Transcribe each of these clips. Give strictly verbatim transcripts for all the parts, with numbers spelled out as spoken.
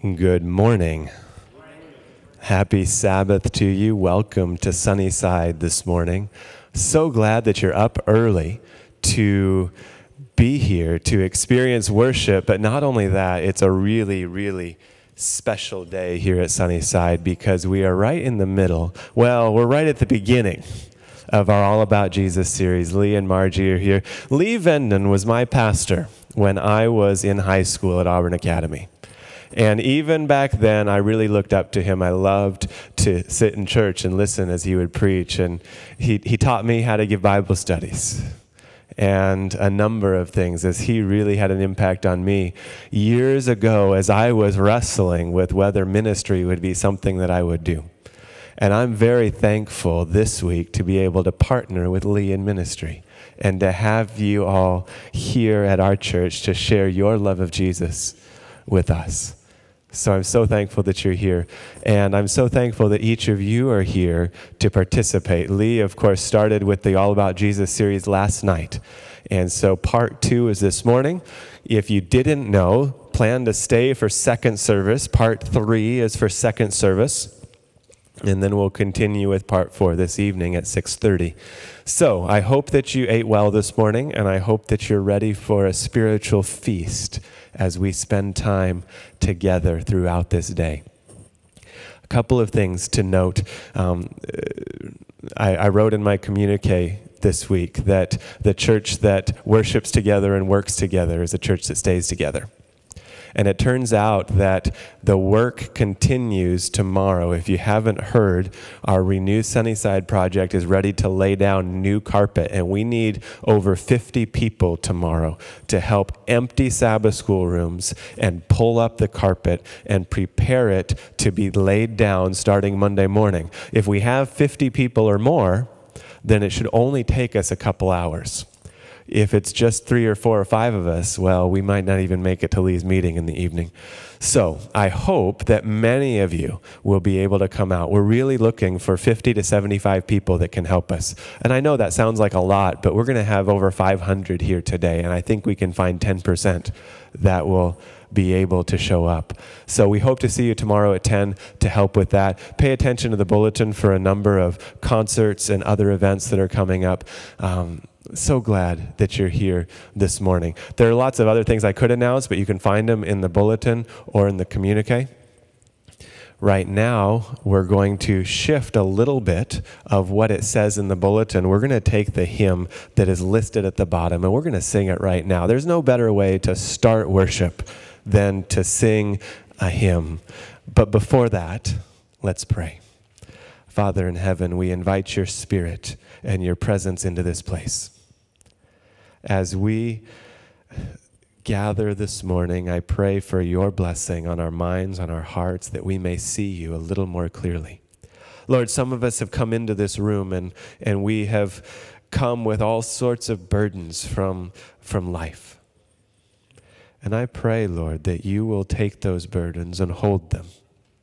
Good morning. Happy Sabbath to you. Welcome to Sunnyside this morning. So glad that you're up early to be here, to experience worship. But not only that, it's a really, really special day here at Sunnyside because we are right in the middle. Well, we're right at the beginning of our All About Jesus series. Lee and Margie are here. Lee Venden was my pastor when I was in high school at Auburn Academy. And even back then, I really looked up to him. I loved to sit in church and listen as he would preach. And he, he taught me how to give Bible studies and a number of things, as he really had an impact on me years ago as I was wrestling with whether ministry would be something that I would do. And I'm very thankful this week to be able to partner with Lee in ministry and to have you all here at our church to share your love of Jesus with us. So I'm so thankful that you're here, and I'm so thankful that each of you are here to participate. Lee, of course, started with the All About Jesus series last night, and so part two is this morning. If you didn't know, plan to stay for second service. Part three is for second service. And then we'll continue with part four this evening at six thirty. So I hope that you ate well this morning, and I hope that you're ready for a spiritual feast as we spend time together throughout this day. A couple of things to note. Um, I, I wrote in my communique this week that the church that worships together and works together is a church that stays together. And it turns out that the work continues tomorrow. If you haven't heard, our Renew Sunnyside project is ready to lay down new carpet, and we need over fifty people tomorrow to help empty Sabbath school rooms and pull up the carpet and prepare it to be laid down starting Monday morning. If we have fifty people or more, then it should only take us a couple hours. If it's just three or four or five of us, well, we might not even make it to Lee's meeting in the evening. So I hope that many of you will be able to come out. We're really looking for fifty to seventy-five people that can help us. And I know that sounds like a lot, but we're going to have over five hundred here today, and I think we can find ten percent that will be able to show up. So we hope to see you tomorrow at ten to help with that. Pay attention to the bulletin for a number of concerts and other events that are coming up. Um, So glad that you're here this morning. There are lots of other things I could announce, but you can find them in the bulletin or in the communique. Right now, we're going to shift a little bit of what it says in the bulletin. We're going to take the hymn that is listed at the bottom, and we're going to sing it right now. There's no better way to start worship than to sing a hymn. But before that, let's pray. Father in heaven, we invite your Spirit and your presence into this place. As we gather this morning, I pray for your blessing on our minds, on our hearts, that we may see you a little more clearly. Lord, some of us have come into this room and, and we have come with all sorts of burdens from, from life. And I pray, Lord, that you will take those burdens and hold them.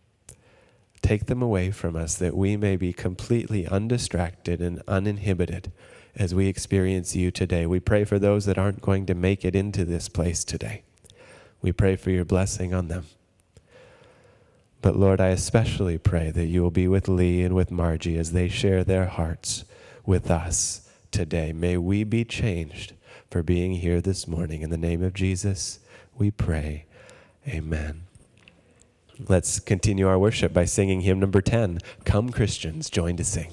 Take them away from us, that we may be completely undistracted and uninhibited as we experience you today. We pray for those that aren't going to make it into this place today. We pray for your blessing on them. But Lord, I especially pray that you will be with Lee and with Margie as they share their hearts with us today. May we be changed for being here this morning. In the name of Jesus, we pray. Amen. Let's continue our worship by singing hymn number ten. Come Christians, join to sing.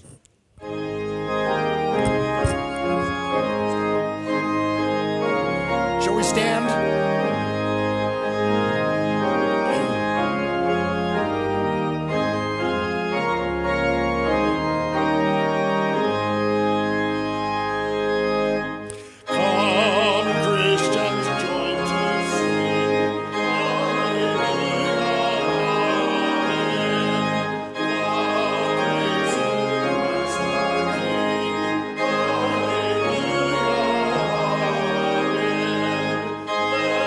Shall we stand? Hallelujah.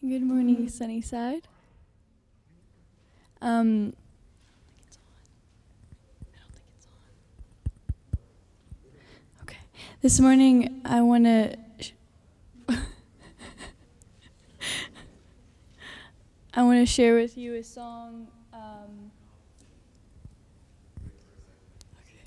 Good morning, Sunnyside. Um, okay. This morning, I want to. Sh- I want to share with you a song. Um, okay.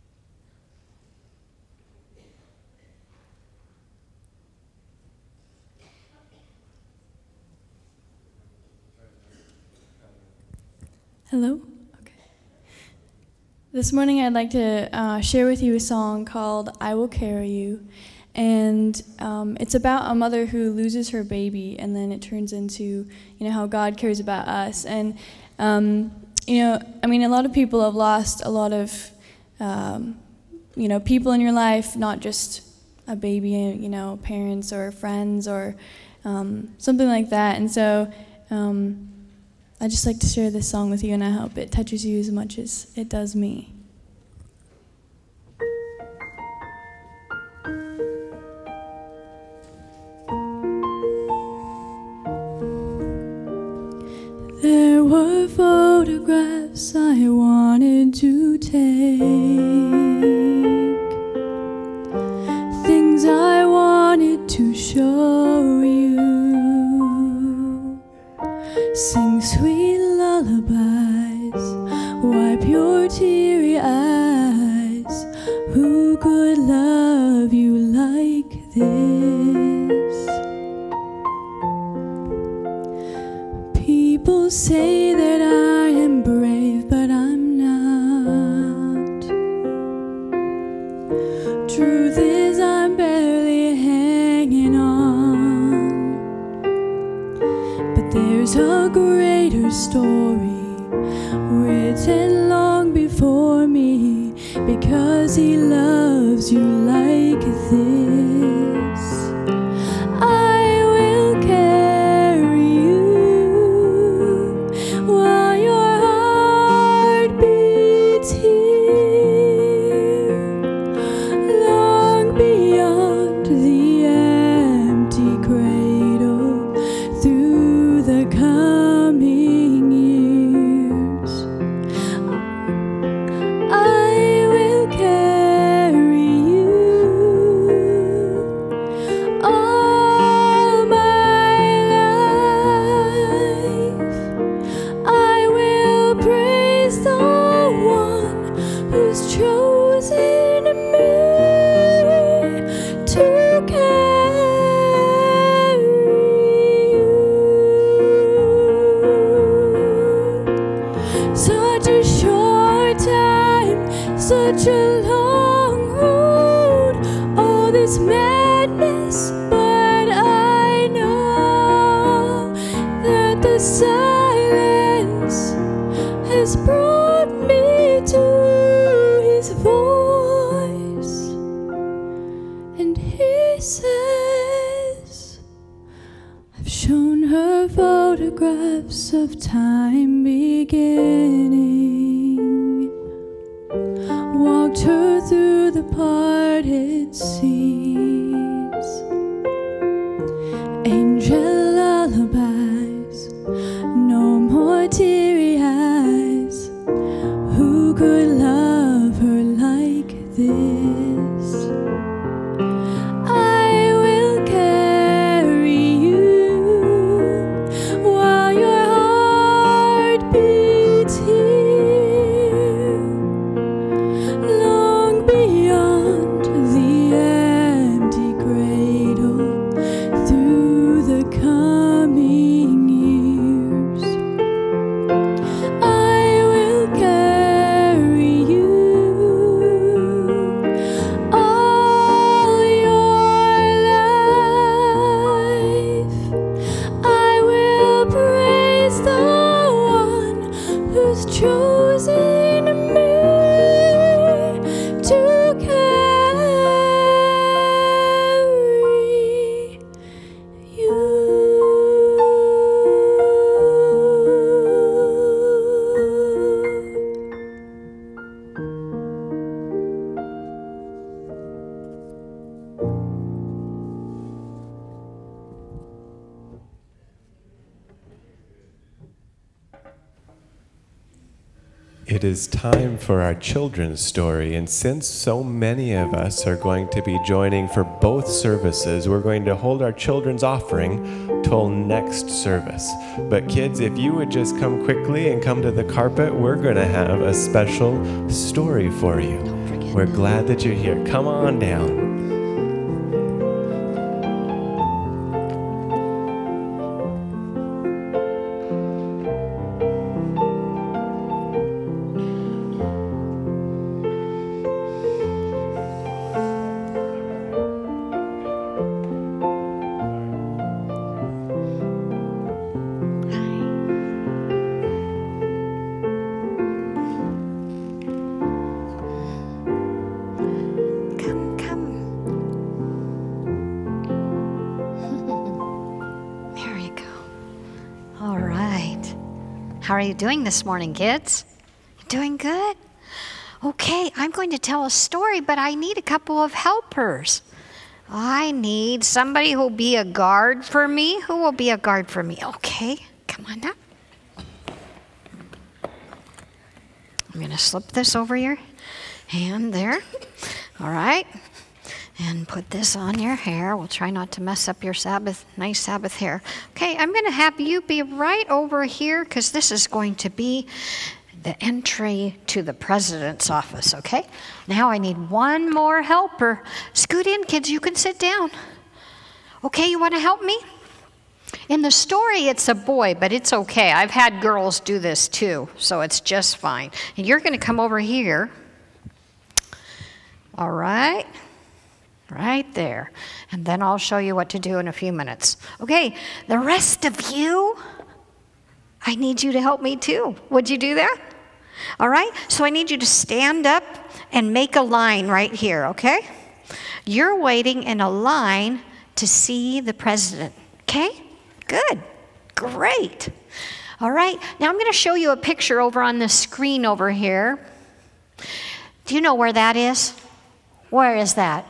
Hello? Okay. This morning I'd like to uh, share with you a song called I Will Carry You. And um, it's about a mother who loses her baby, and then it turns into, you know, how God cares about us. And, um, you know, I mean, a lot of people have lost a lot of, um, you know, people in your life, not just a baby, you know, parents or friends or um, something like that. And so, um, I'd just like to share this song with you, and I hope it touches you as much as it does me. There were photographs I wanted to take, things I wanted to show you. Sing sweet lullabies, wipe your teary eyes. Who could love you like this? People say that I am brave, but I'm not. Truth is, I'm barely hanging on. But there's a greater story written long before me, because He loves you like this. I will carry you while your heart beats here, long beyond the empty cradle, through the coming years. I will carry you all my life. I will praise the one who's chosen me to carry you. Such a short time, such a long road, all this madness, but I know that the silence has brought me to His voice, and He says, I've shown her photographs of time beginning, walked her through the parted seas, angel lullabies, no more teary eyes. Who could love her like this? I will carry you while your heart beats here, long beyond the empty cradle, through the It is time for our children's story, and since so many of us are going to be joining for both services, we're going to hold our children's offering till next service. But kids, if you would just come quickly and come to the carpet, we're going to have a special story for you. We're glad that you're here. Come on down. How are you doing this morning, kids? You doing good? Okay, I'm going to tell a story, but I need a couple of helpers. I need somebody who will be a guard for me. Who will be a guard for me? Okay, come on up. I'm going to slip this over your hand there. All right. And put this on your hair. We'll try not to mess up your Sabbath, nice Sabbath hair. Okay, I'm going to have you be right over here because this is going to be the entry to the president's office, okay? Now I need one more helper. Scoot in, kids. You can sit down. Okay, you want to help me? In the story, it's a boy, but it's okay. I've had girls do this too, so it's just fine. And you're going to come over here. All right. Right there. And then I'll show you what to do in a few minutes. Okay, the rest of you, I need you to help me too. Would you do that? All right, so I need you to stand up and make a line right here, okay? You're waiting in a line to see the president, okay? Good, great. All right, now I'm going to show you a picture over on the screen over here. Do you know where that is? Where is that?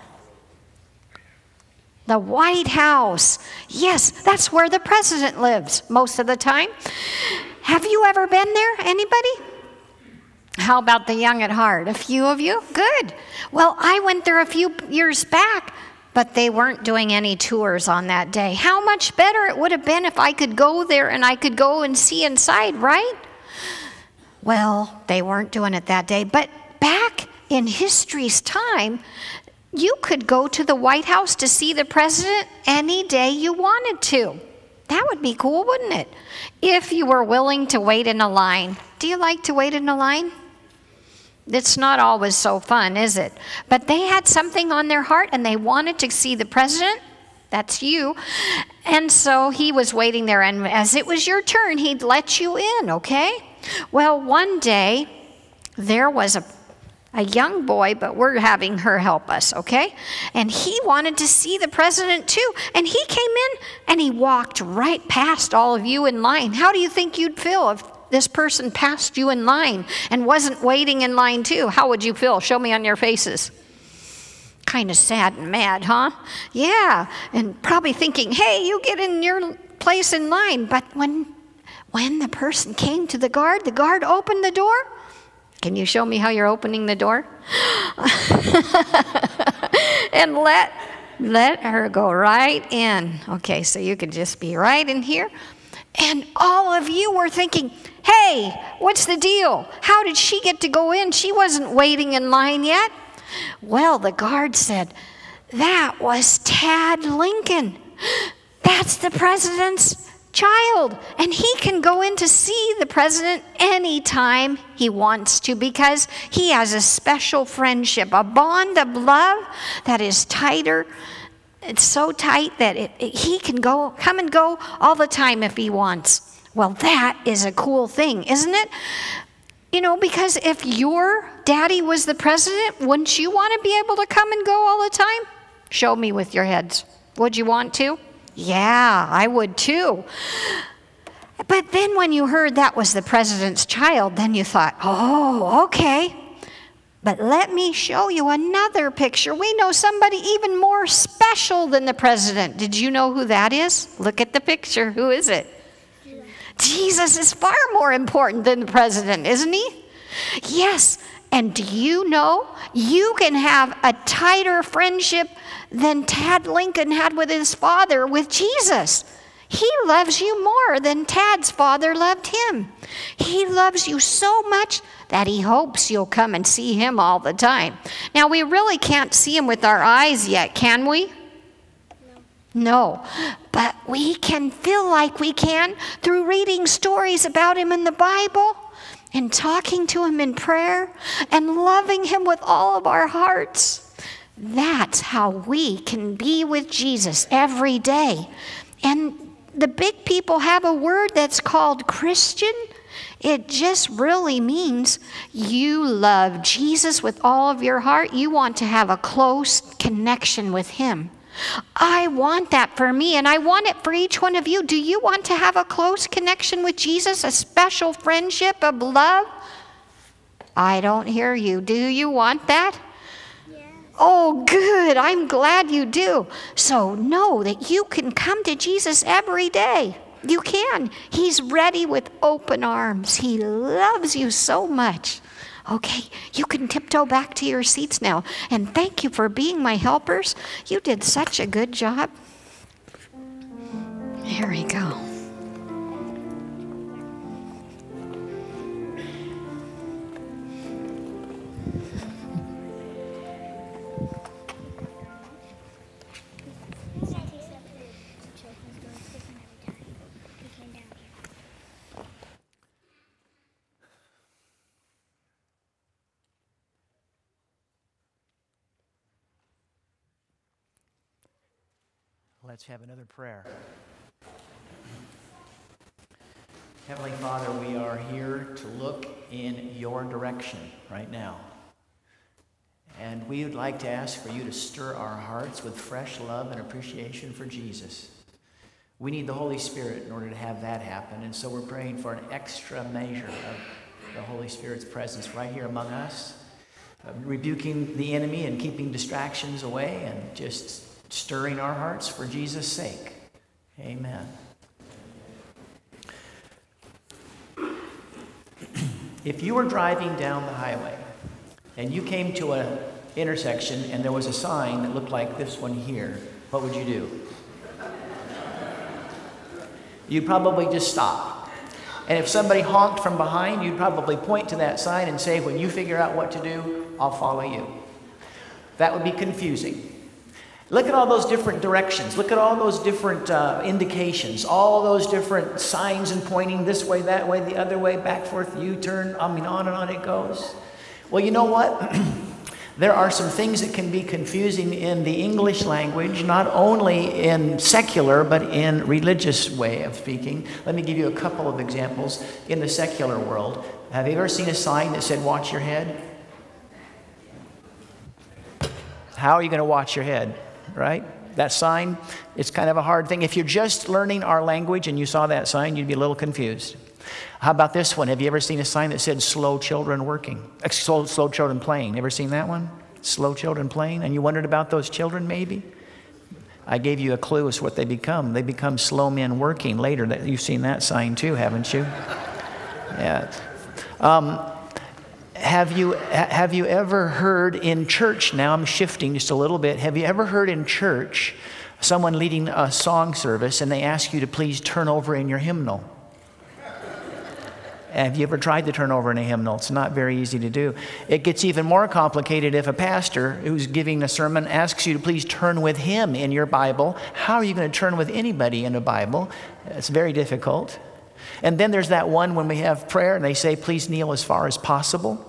The White House. Yes, that's where the president lives most of the time. Have you ever been there? Anybody? How about the young at heart? A few of you? Good. Well, I went there a few years back, but they weren't doing any tours on that day. How much better it would have been if I could go there and I could go and see inside, right? Well, they weren't doing it that day, but back in history's time, you could go to the White House to see the president any day you wanted to. That would be cool, wouldn't it? If you were willing to wait in a line. Do you like to wait in a line? It's not always so fun, is it? But they had something on their heart and they wanted to see the president. That's you. And so he was waiting there, and as it was your turn, he'd let you in, okay? Well, one day there was a A young boy, but we're having her help us, okay? And he wanted to see the president too. And he came in and he walked right past all of you in line. How do you think you'd feel if this person passed you in line and wasn't waiting in line too? How would you feel? Show me on your faces. Kind of sad and mad, huh? Yeah, and probably thinking, hey, you get in your place in line. But when, when the person came to the guard, the guard opened the door. Can you show me how you're opening the door? And let, let her go right in. Okay, so you can just be right in here. And all of you were thinking, hey, what's the deal? How did she get to go in? She wasn't waiting in line yet. Well, the guard said, that was Tad Lincoln. That's the president's child, and he can go in to see the president anytime he wants to because he has a special friendship, a bond of love that is tighter. It's so tight that it, it, he can go, come and go all the time if he wants. Well, that is a cool thing, isn't it? You know, because if your daddy was the president, wouldn't you want to be able to come and go all the time? Show me with your heads. Would you want to? Yeah, I would too. But then when you heard that was the president's child, then you thought, oh, okay. But let me show you another picture. We know somebody even more special than the president. Did you know who that is? Look at the picture. Who is it? Jesus is far more important than the president, isn't he? Yes, and do you know you can have a tighter friendship than Tad Lincoln had with his father with Jesus. He loves you more than Tad's father loved him. He loves you so much that he hopes you'll come and see him all the time. Now, we really can't see him with our eyes yet, can we? No. No, but we can feel like we can through reading stories about him in the Bible and talking to him in prayer and loving him with all of our hearts. That's how we can be with Jesus every day. And the big people have a word that's called Christian. It just really means you love Jesus with all of your heart. You want to have a close connection with him. I want that for me, and I want it for each one of you. Do you want to have a close connection with Jesus, a special friendship of love? I don't hear you. Do you want that? Yes. Oh, good. I'm glad you do. So know that you can come to Jesus every day. You can. He's ready with open arms. He loves you so much. Okay, you can tiptoe back to your seats now. And thank you for being my helpers. You did such a good job. Here we go. Let's have another prayer. Heavenly Father, we are here to look in your direction right now. And we would like to ask for you to stir our hearts with fresh love and appreciation for Jesus. We need the Holy Spirit in order to have that happen. And so we're praying for an extra measure of the Holy Spirit's presence right here among us, uh, rebuking the enemy and keeping distractions away and just stirring our hearts for Jesus' sake. Amen. If you were driving down the highway and you came to an intersection and there was a sign that looked like this one here, what would you do? You'd probably just stop. And if somebody honked from behind, you'd probably point to that sign and say, when you figure out what to do, I'll follow you. That would be confusing. Look at all those different directions. Look at all those different uh, indications, all those different signs and pointing this way, that way, the other way, back, forth, U-turn. I mean, on and on it goes. Well, you know what? There are some things that can be confusing in the English language, not only in secular, but in religious way of speaking. Let me give you a couple of examples. In the secular world, have you ever seen a sign that said, watch your head? How are you going to watch your head? Right? That sign, it's kind of a hard thing. If you're just learning our language and you saw that sign, you'd be a little confused. How about this one? Have you ever seen a sign that said slow children working? Slow, slow children playing. Ever seen that one? Slow children playing? And you wondered about those children maybe? I gave you a clue as to what they become. They become slow men working later. You've seen that sign too, haven't you? Yeah. Um, Have you, have you ever heard in church, now I'm shifting just a little bit, have you ever heard in church someone leading a song service and they ask you to please turn over in your hymnal? Have you ever tried to turn over in a hymnal? It's not very easy to do. It gets even more complicated if a pastor who's giving a sermon asks you to please turn with him in your Bible. How are you going to turn with anybody in a Bible? It's very difficult. And then there's that one when we have prayer and they say, please kneel as far as possible.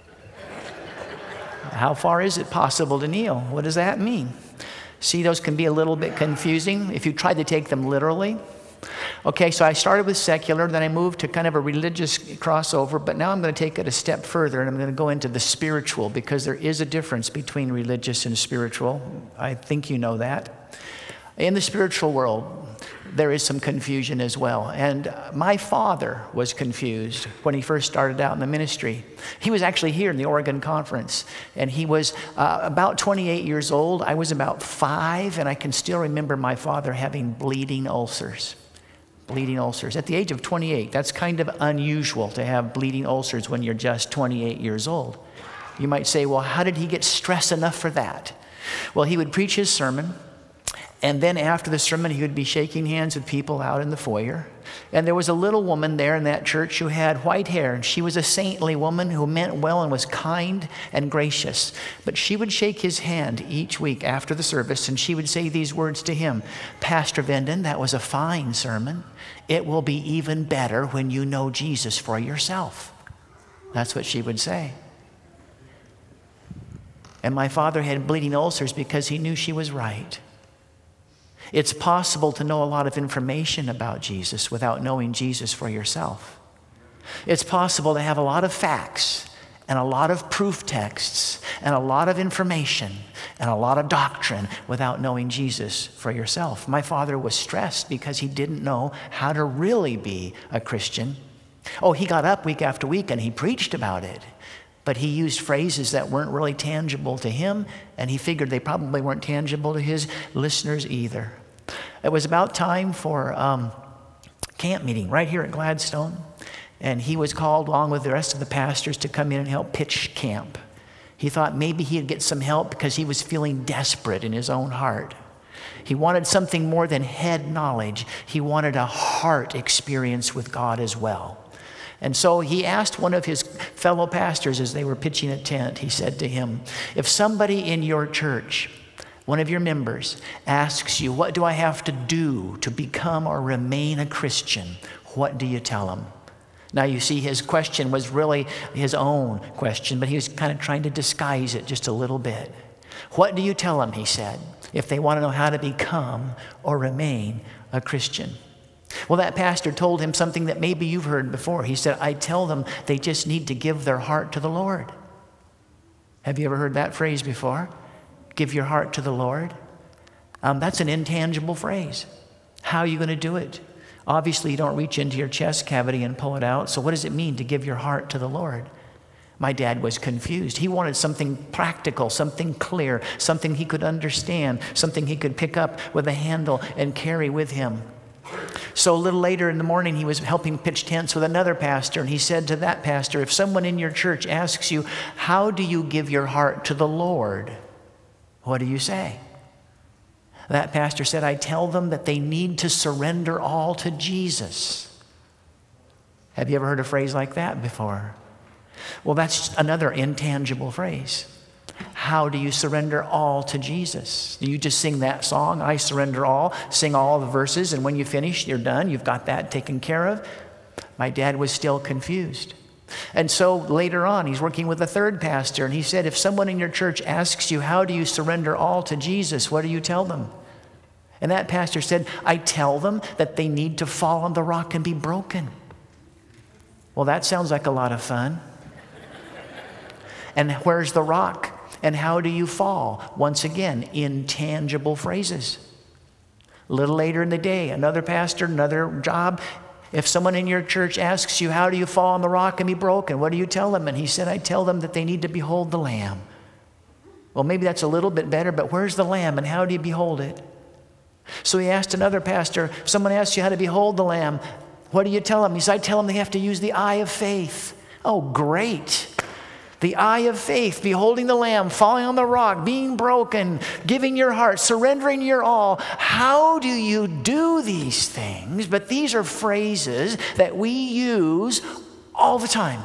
How far is it possible to kneel? What does that mean? See, those can be a little bit confusing if you try to take them literally. Okay, so I started with secular, then I moved to kind of a religious crossover, but now I'm going to take it a step further and I'm going to go into the spiritual because there is a difference between religious and spiritual. I think you know that. In the spiritual world, there is some confusion as well. And my father was confused when he first started out in the ministry. He was actually here in the Oregon Conference, and he was uh, about twenty-eight years old. I was about five, and I can still remember my father having bleeding ulcers. bleeding ulcers. At the age of twenty-eight, that's kind of unusual to have bleeding ulcers when you're just twenty-eight years old. You might say, well, how did he get stressed enough for that? Well, he would preach his sermon, and then after the sermon, he would be shaking hands with people out in the foyer. And there was a little woman there in that church who had white hair, and she was a saintly woman who meant well and was kind and gracious. But she would shake his hand each week after the service, and she would say these words to him, Pastor Venden, that was a fine sermon. It will be even better when you know Jesus for yourself. That's what she would say. And my father had bleeding ulcers because he knew she was right. It's possible to know a lot of information about Jesus without knowing Jesus for yourself. It's possible to have a lot of facts and a lot of proof texts and a lot of information and a lot of doctrine without knowing Jesus for yourself. My father was stressed because he didn't know how to really be a Christian. Oh, he got up week after week and he preached about it. But he used phrases that weren't really tangible to him, and he figured they probably weren't tangible to his listeners either. It was about time for um, camp meeting right here at Gladstone, and he was called along with the rest of the pastors to come in and help pitch camp. He thought maybe he'd get some help because he was feeling desperate in his own heart. He wanted something more than head knowledge. He wanted a heart experience with God as well. And so he asked one of his fellow pastors as they were pitching a tent, he said to him, if somebody in your church, one of your members, asks you, what do I have to do to become or remain a Christian? What do you tell them? Now you see his question was really his own question, but he was kind of trying to disguise it just a little bit. What do you tell them, he said, if they want to know how to become or remain a Christian? Well, that pastor told him something that maybe you've heard before. He said, I tell them they just need to give their heart to the Lord. Have you ever heard that phrase before? Give your heart to the Lord. Um, that's an intangible phrase. How are you going to do it? Obviously, you don't reach into your chest cavity and pull it out. So what does it mean to give your heart to the Lord? My dad was confused. He wanted something practical, something clear, something he could understand, something he could pick up with a handle and carry with him. So a little later in the morning, he was helping pitch tents with another pastor, and he said to that pastor, if someone in your church asks you, how do you give your heart to the Lord? What do you say? That pastor said, I tell them that they need to surrender all to Jesus. Have you ever heard a phrase like that before? Well, that's another intangible phrase. How do you surrender all to Jesus? Do you just sing that song, I surrender all, sing all the verses, and when you finish, you're done, you've got that taken care of? My dad was still confused. And so later on, he's working with a third pastor, and he said, if someone in your church asks you, how do you surrender all to Jesus, what do you tell them? And that pastor said, I tell them that they need to fall on the rock and be broken. Well, that sounds like a lot of fun. And where's the rock? And how do you fall? Once again, intangible phrases. A little later in the day, another pastor, another job. If someone in your church asks you, how do you fall on the rock and be broken? What do you tell them? And he said, I tell them that they need to behold the Lamb. Well, maybe that's a little bit better, but where's the Lamb and how do you behold it? So he asked another pastor, if someone asks you how to behold the Lamb, what do you tell them? He said, I tell them they have to use the eye of faith. Oh, great. The eye of faith, beholding the Lamb, falling on the rock, being broken, giving your heart, surrendering your all. How do you do these things? But these are phrases that we use all the time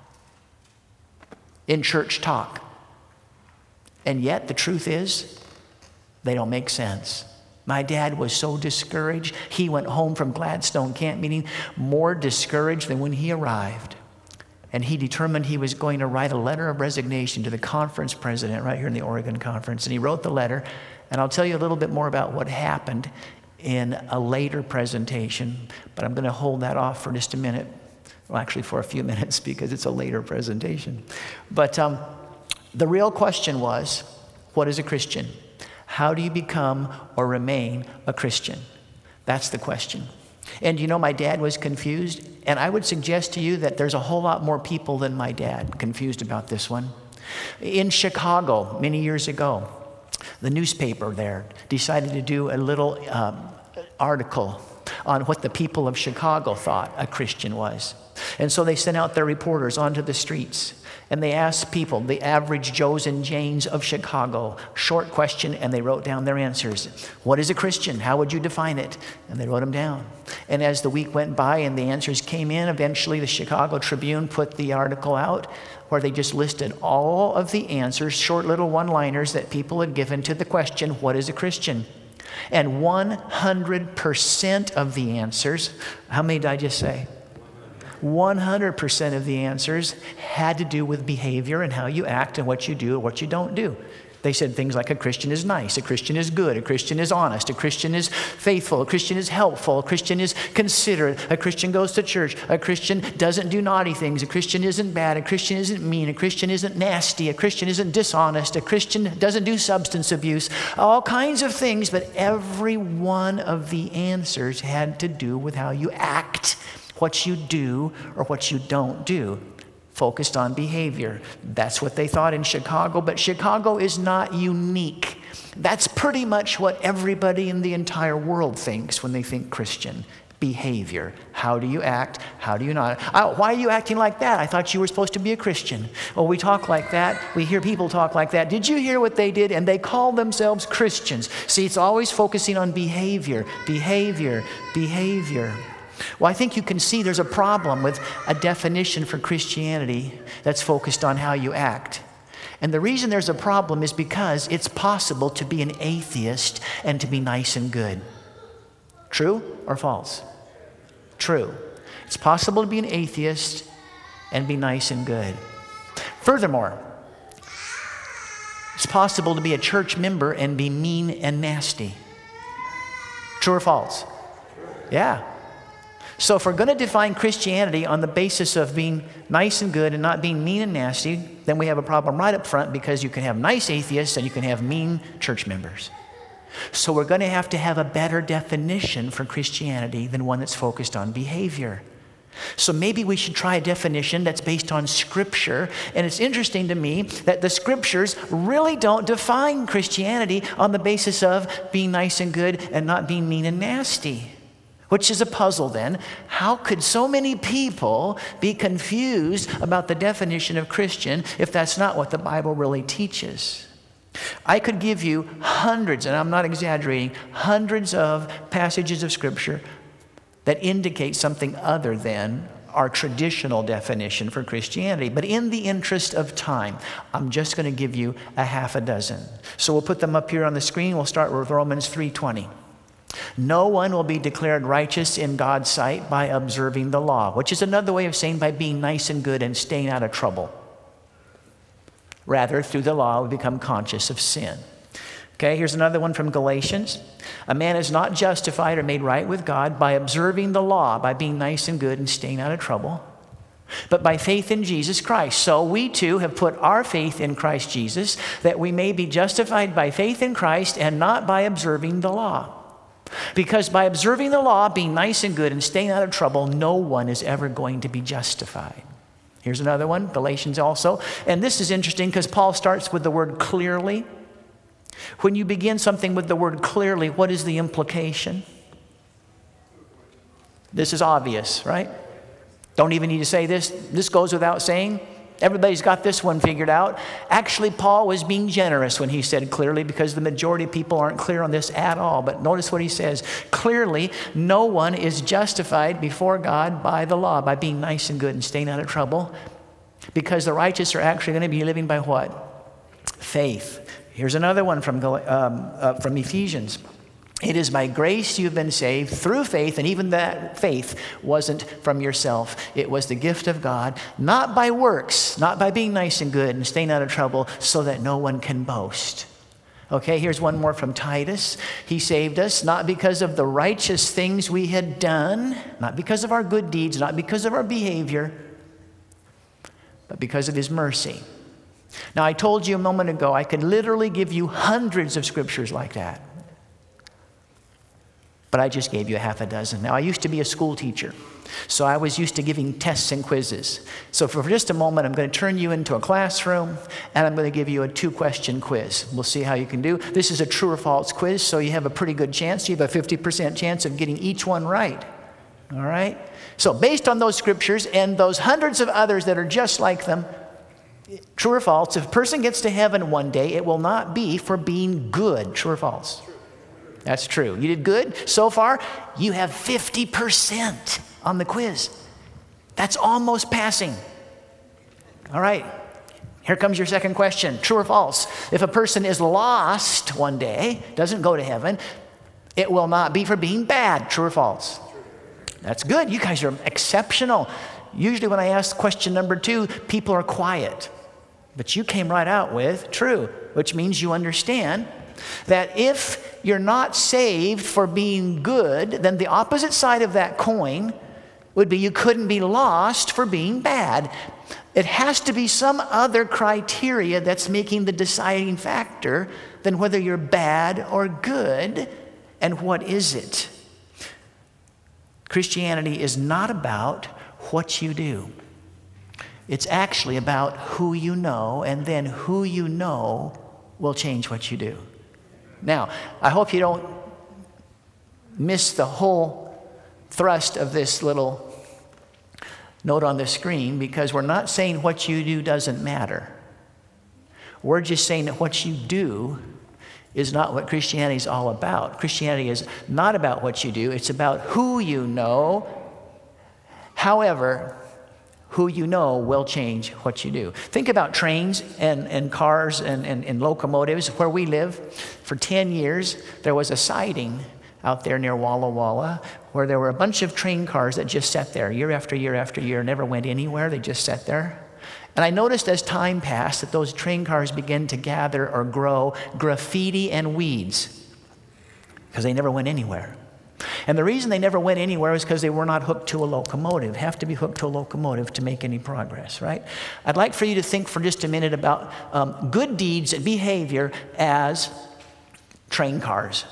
in church talk. And yet the truth is, they don't make sense. My dad was so discouraged. He went home from Gladstone camp meeting more discouraged than when he arrived. And he determined he was going to write a letter of resignation to the conference president right here in the Oregon conference. And he wrote the letter. And I'll tell you a little bit more about what happened in a later presentation. But I'm going to hold that off for just a minute. Well, actually for a few minutes because it's a later presentation. But um, the real question was, what is a Christian? How do you become or remain a Christian? That's the question. And you know, my dad was confused, and I would suggest to you that there's a whole lot more people than my dad confused about this one. In Chicago, many years ago, the newspaper there decided to do a little um, article on what the people of Chicago thought a Christian was. And so they sent out their reporters onto the streets, and they asked people, the average Joes and Janes of Chicago, short question, and they wrote down their answers. What is a Christian? How would you define it? And they wrote them down. And as the week went by and the answers came in, eventually the Chicago Tribune put the article out where they just listed all of the answers, short little one-liners that people had given to the question, what is a Christian? And one hundred percent of the answers, how many did I just say? one hundred percent of the answers had to do with behavior and how you act and what you do and what you don't do. They said things like a Christian is nice, a Christian is good, a Christian is honest, a Christian is faithful, a Christian is helpful, a Christian is considerate, a Christian goes to church, a Christian doesn't do naughty things, a Christian isn't bad, a Christian isn't mean, a Christian isn't nasty, a Christian isn't dishonest, a Christian doesn't do substance abuse, all kinds of things, but every one of the answers had to do with how you act, what you do or what you don't do. Focused on behavior. That's what they thought in Chicago, but Chicago is not unique. That's pretty much what everybody in the entire world thinks when they think Christian. Behavior. How do you act? How do you not? Oh, why are you acting like that? I thought you were supposed to be a Christian. Oh, we talk like that. We hear people talk like that. Did you hear what they did? And they call themselves Christians. See, it's always focusing on behavior, behavior, behavior. Well, I think you can see there's a problem with a definition for Christianity that's focused on how you act. And the reason there's a problem is because it's possible to be an atheist and to be nice and good. True or false? True. It's possible to be an atheist and be nice and good. Furthermore, it's possible to be a church member and be mean and nasty. True or false? Yeah. So if we're going to define Christianity on the basis of being nice and good and not being mean and nasty, then we have a problem right up front, because you can have nice atheists and you can have mean church members. So we're going to have to have a better definition for Christianity than one that's focused on behavior. So maybe we should try a definition that's based on Scripture. And it's interesting to me that the Scriptures really don't define Christianity on the basis of being nice and good and not being mean and nasty. Which is a puzzle then. How could so many people be confused about the definition of Christian if that's not what the Bible really teaches? I could give you hundreds, and I'm not exaggerating, hundreds of passages of Scripture that indicate something other than our traditional definition for Christianity. But in the interest of time, I'm just going to give you a half a dozen. So we'll put them up here on the screen. We'll start with Romans three twenty. No one will be declared righteous in God's sight by observing the law, which is another way of saying by being nice and good and staying out of trouble. Rather, through the law, we become conscious of sin. Okay, here's another one from Galatians. A man is not justified or made right with God by observing the law, by being nice and good and staying out of trouble, but by faith in Jesus Christ. So we too have put our faith in Christ Jesus, that we may be justified by faith in Christ and not by observing the law. Because by observing the law, being nice and good and staying out of trouble, no one is ever going to be justified. Here's another one, Galatians also. And this is interesting because Paul starts with the word clearly. When you begin something with the word clearly, what is the implication? This is obvious, right? Don't even need to say this. This goes without saying. Everybody's got this one figured out. Actually, Paul was being generous when he said clearly, because the majority of people aren't clear on this at all. But notice what he says. Clearly, no one is justified before God by the law, by being nice and good and staying out of trouble, because the righteous are actually going to be living by what? Faith. Here's another one from, um, uh, from Ephesians. It is by grace you've been saved through faith, and even that faith wasn't from yourself. It was the gift of God, not by works, not by being nice and good and staying out of trouble, so that no one can boast. Okay, here's one more from Titus. He saved us not because of the righteous things we had done, not because of our good deeds, not because of our behavior, but because of his mercy. Now, I told you a moment ago, I could literally give you hundreds of scriptures like that. but I just gave you a half a dozen. Now, I used to be a school teacher, so I was used to giving tests and quizzes. So for just a moment, I'm going to turn you into a classroom, and I'm going to give you a two-question quiz. We'll see how you can do. This is a true or false quiz, so you have a pretty good chance. You have a fifty percent chance of getting each one right. All right? So based on those scriptures and those hundreds of others that are just like them, true or false, if a person gets to heaven one day, it will not be for being good. True or false? That's true. You did good so far. You have fifty percent on the quiz. That's almost passing. All right. Here comes your second question. True or false? If a person is lost one day, doesn't go to heaven, it will not be for being bad. True or false? That's good. You guys are exceptional. Usually when I ask question number two, people are quiet. But you came right out with true, which means you understand that if you're not saved for being good, then the opposite side of that coin would be you couldn't be lost for being bad. It has to be some other criteria that's making the deciding factor than whether you're bad or good. And what is it? Christianity is not about what you do. It's actually about who you know, and then who you know will change what you do. Now, I hope you don't miss the whole thrust of this little note on the screen, because we're not saying what you do doesn't matter. We're just saying that what you do is not what Christianity is all about. Christianity is not about what you do. It's about who you know. However, who you know will change what you do. Think about trains and, and cars and, and, and locomotives. Where we live, for ten years, there was a siding out there near Walla Walla where there were a bunch of train cars that just sat there year after year after year, never went anywhere. They just sat there. And I noticed as time passed that those train cars began to gather or grow graffiti and weeds because they never went anywhere. And the reason they never went anywhere is because they were not hooked to a locomotive. Have to be hooked to a locomotive to make any progress, right? I'd like for you to think for just a minute about um, good deeds and behavior as train cars.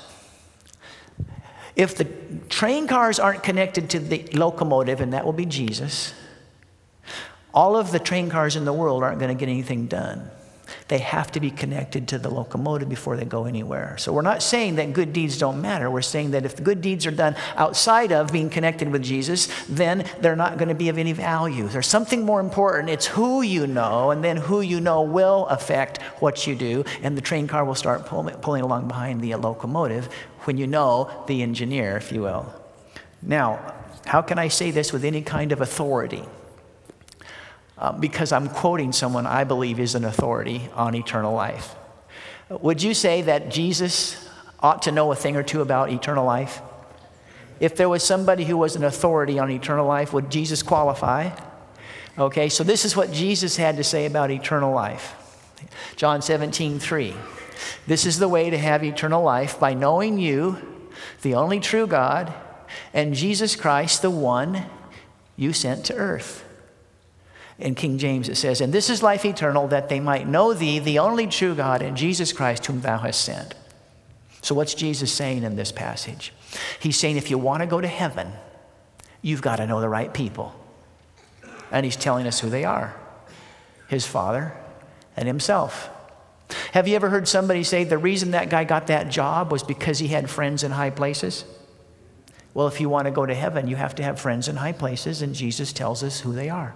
If the train cars aren't connected to the locomotive, and that will be Jesus, all of the train cars in the world aren't going to get anything done. They have to be connected to the locomotive before they go anywhere. So we're not saying that good deeds don't matter. We're saying that if the good deeds are done outside of being connected with Jesus, then they're not going to be of any value. There's something more important. It's who you know, and then who you know will affect what you do, and the train car will start pull, pulling along behind the locomotive when you know the engineer, if you will. Now, how can I say this with any kind of authority? Uh, because I'm quoting someone I believe is an authority on eternal life. Would you say that Jesus ought to know a thing or two about eternal life? If there was somebody who was an authority on eternal life, would Jesus qualify? Okay, so this is what Jesus had to say about eternal life. John seventeen three. This is the way to have eternal life, by knowing you, the only true God, and Jesus Christ, the one you sent to earth. In King James it says, and this is life eternal, that they might know thee, the only true God, and Jesus Christ, whom thou hast sent. So what's Jesus saying in this passage? He's saying if you want to go to heaven, you've got to know the right people. And he's telling us who they are. His Father and himself. Have you ever heard somebody say the reason that guy got that job was because he had friends in high places? Well, if you want to go to heaven, you have to have friends in high places, and Jesus tells us who they are.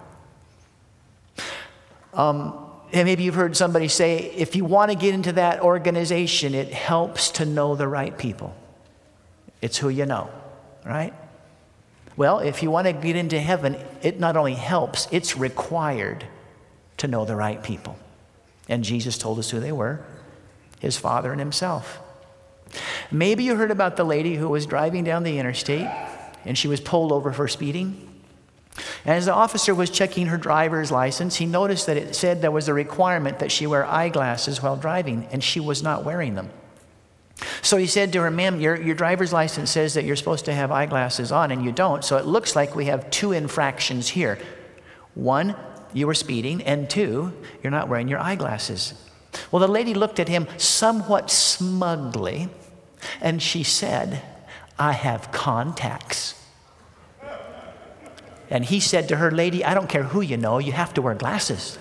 Um, and maybe you've heard somebody say, if you want to get into that organization, it helps to know the right people. It's who you know, right? Well, if you want to get into heaven, it not only helps, it's required to know the right people. And Jesus told us who they were, his Father and himself. Maybe you heard about the lady who was driving down the interstate, and she was pulled over for speeding. And as the officer was checking her driver's license, he noticed that it said there was a requirement that she wear eyeglasses while driving, and she was not wearing them. So he said to her, ma'am, your, your driver's license says that you're supposed to have eyeglasses on, and you don't, so it looks like we have two infractions here. One, you were speeding, and two, you're not wearing your eyeglasses. Well, the lady looked at him somewhat smugly, and she said, I have contacts. And he said to her, lady, I don't care who you know, you have to wear glasses.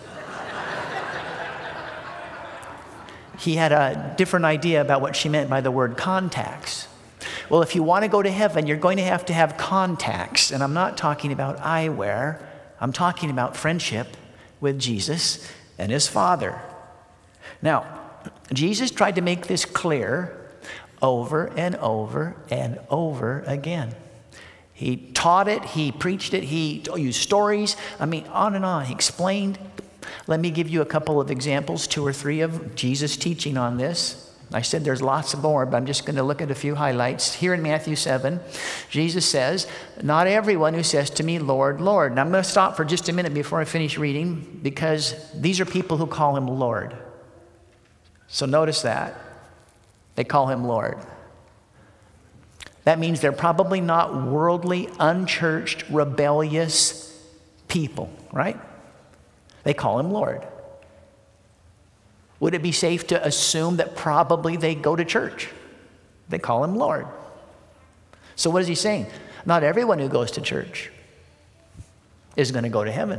He had a different idea about what she meant by the word contacts. Well, if you want to go to heaven, you're going to have to have contacts. And I'm not talking about eyewear. I'm talking about friendship with Jesus and his Father. Now, Jesus tried to make this clear over and over and over again. He taught it, he preached it, he used stories. I mean, on and on. He explained. Let me give you a couple of examples, two or three of Jesus' teaching on this. I said there's lots more, but I'm just going to look at a few highlights. Here in Matthew seven, Jesus says, not everyone who says to me, Lord, Lord. Now I'm going to stop for just a minute before I finish reading, because these are people who call him Lord. So notice that. They call him Lord. That means they're probably not worldly, unchurched, rebellious people, right? They call him Lord. Would it be safe to assume that probably they go to church? They call him Lord. So what is he saying? Not everyone who goes to church is going to go to heaven.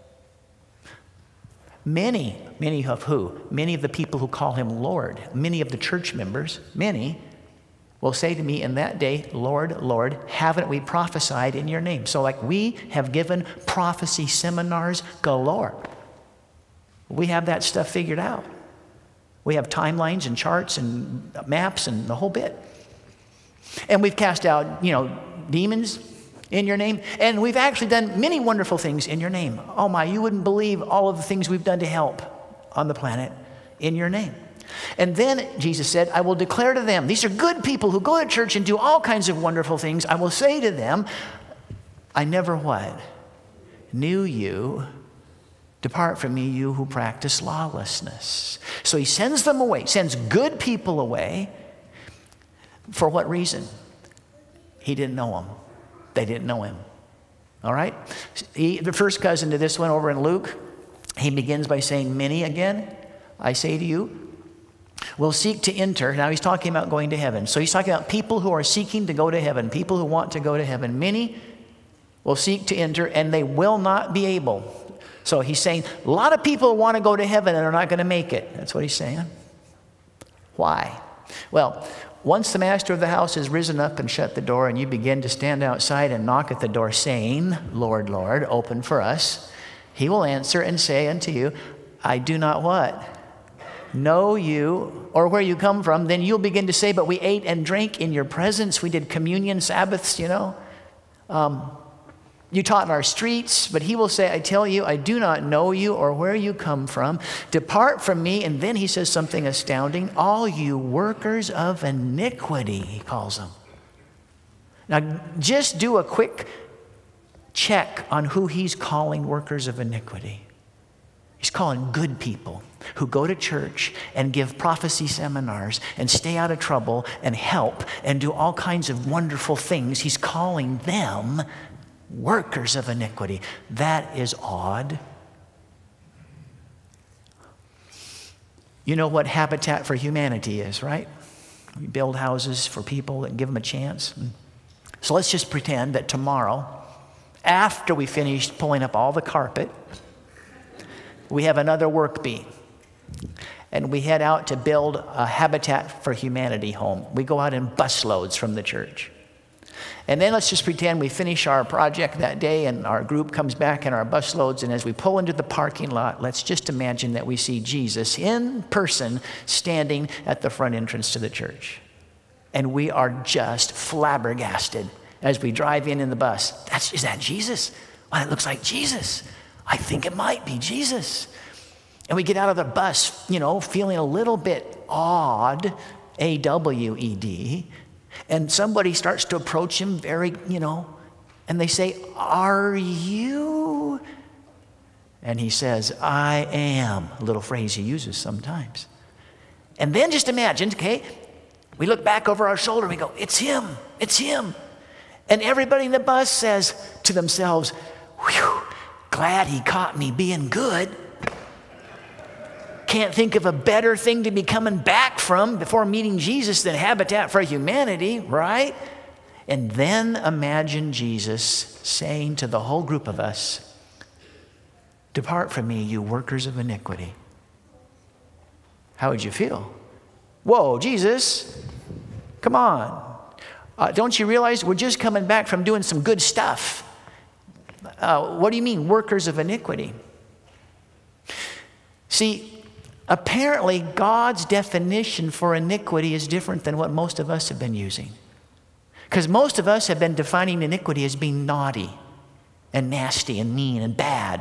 Many, many of who? Many of the people who call him Lord, many of the church members, many will say to me in that day, Lord, Lord, haven't we prophesied in your name? So like we have given prophecy seminars galore. We have that stuff figured out. We have timelines and charts and maps and the whole bit. And we've cast out, you know, demons in your name. And we've actually done many wonderful things in your name. Oh my, you wouldn't believe all of the things we've done to help on the planet in your name. And then Jesus said, I will declare to them, these are good people who go to church and do all kinds of wonderful things. I will say to them, I never what? Knew you. Depart from me, you who practice lawlessness. So he sends them away, sends good people away. For what reason? He didn't know them. They didn't know him. All right? He, the first cousin to this one over in Luke, he begins by saying, many again, I say to you, will seek to enter. Now he's talking about going to heaven. So he's talking about people who are seeking to go to heaven, people who want to go to heaven. Many will seek to enter, and they will not be able. So he's saying a lot of people want to go to heaven and are not going to make it. That's what he's saying. Why? Well, once the master of the house has risen up and shut the door, and you begin to stand outside and knock at the door saying, Lord, Lord, open for us, he will answer and say unto you, I do not what? Know you, or where you come from. Then you'll begin to say, but we ate and drank in your presence. We did communion Sabbaths, you know. Um, you taught in our streets. But he will say, I tell you, I do not know you or where you come from. Depart from me. And then he says something astounding. All you workers of iniquity, he calls them. Now, just do a quick check on who he's calling workers of iniquity. He's calling good people who go to church and give prophecy seminars and stay out of trouble and help and do all kinds of wonderful things. He's calling them workers of iniquity. That is odd. You know what Habitat for Humanity is, right? We build houses for people and give them a chance. So let's just pretend that tomorrow, after we finish pulling up all the carpet, we have another work bee, and we head out to build a Habitat for Humanity home. We go out in busloads from the church. And then let's just pretend we finish our project that day, and our group comes back in our busloads, and as we pull into the parking lot, let's just imagine that we see Jesus in person standing at the front entrance to the church. And we are just flabbergasted as we drive in in the bus. That's, is that Jesus? Well, it looks like Jesus. I think it might be Jesus. And we get out of the bus, you know, feeling a little bit awed, A W E D, and somebody starts to approach him very, you know, and they say, are you? And he says, I am, a little phrase he uses sometimes. And then just imagine, okay, we look back over our shoulder and we go, it's him, it's him. And everybody in the bus says to themselves, whew, glad he caught me being good. Can't think of a better thing to be coming back from before meeting Jesus than Habitat for Humanity, right? And then imagine Jesus saying to the whole group of us, "Depart from me, you workers of iniquity." How would you feel? Whoa, Jesus, come on. Uh, don't you realize we're just coming back from doing some good stuff? Uh, what do you mean, workers of iniquity? See, apparently God's definition for iniquity is different than what most of us have been using. Because most of us have been defining iniquity as being naughty and nasty and mean and bad.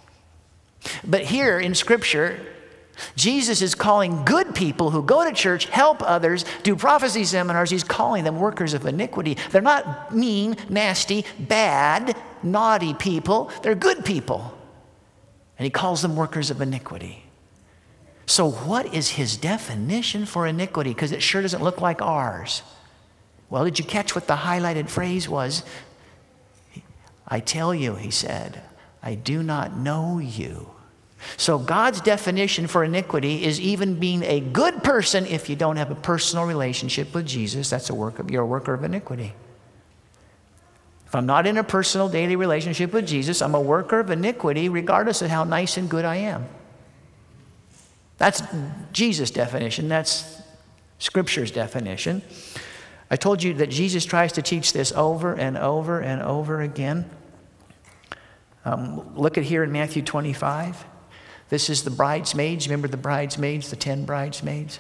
But here in Scripture, Jesus is calling good people who go to church, help others, do prophecy seminars. He's calling them workers of iniquity. They're not mean, nasty, bad, naughty people. They're good people. And he calls them workers of iniquity. So what is his definition for iniquity? Because it sure doesn't look like ours. Well, did you catch what the highlighted phrase was? I tell you, he said, I do not know you. So God's definition for iniquity is even being a good person if you don't have a personal relationship with Jesus. That's a work of, you're a worker of iniquity. If I'm not in a personal daily relationship with Jesus, I'm a worker of iniquity regardless of how nice and good I am. That's Jesus' definition. That's Scripture's definition. I told you that Jesus tries to teach this over and over and over again. Um, look at here in Matthew twenty-five. This is the bridesmaids. Remember the bridesmaids, the ten bridesmaids?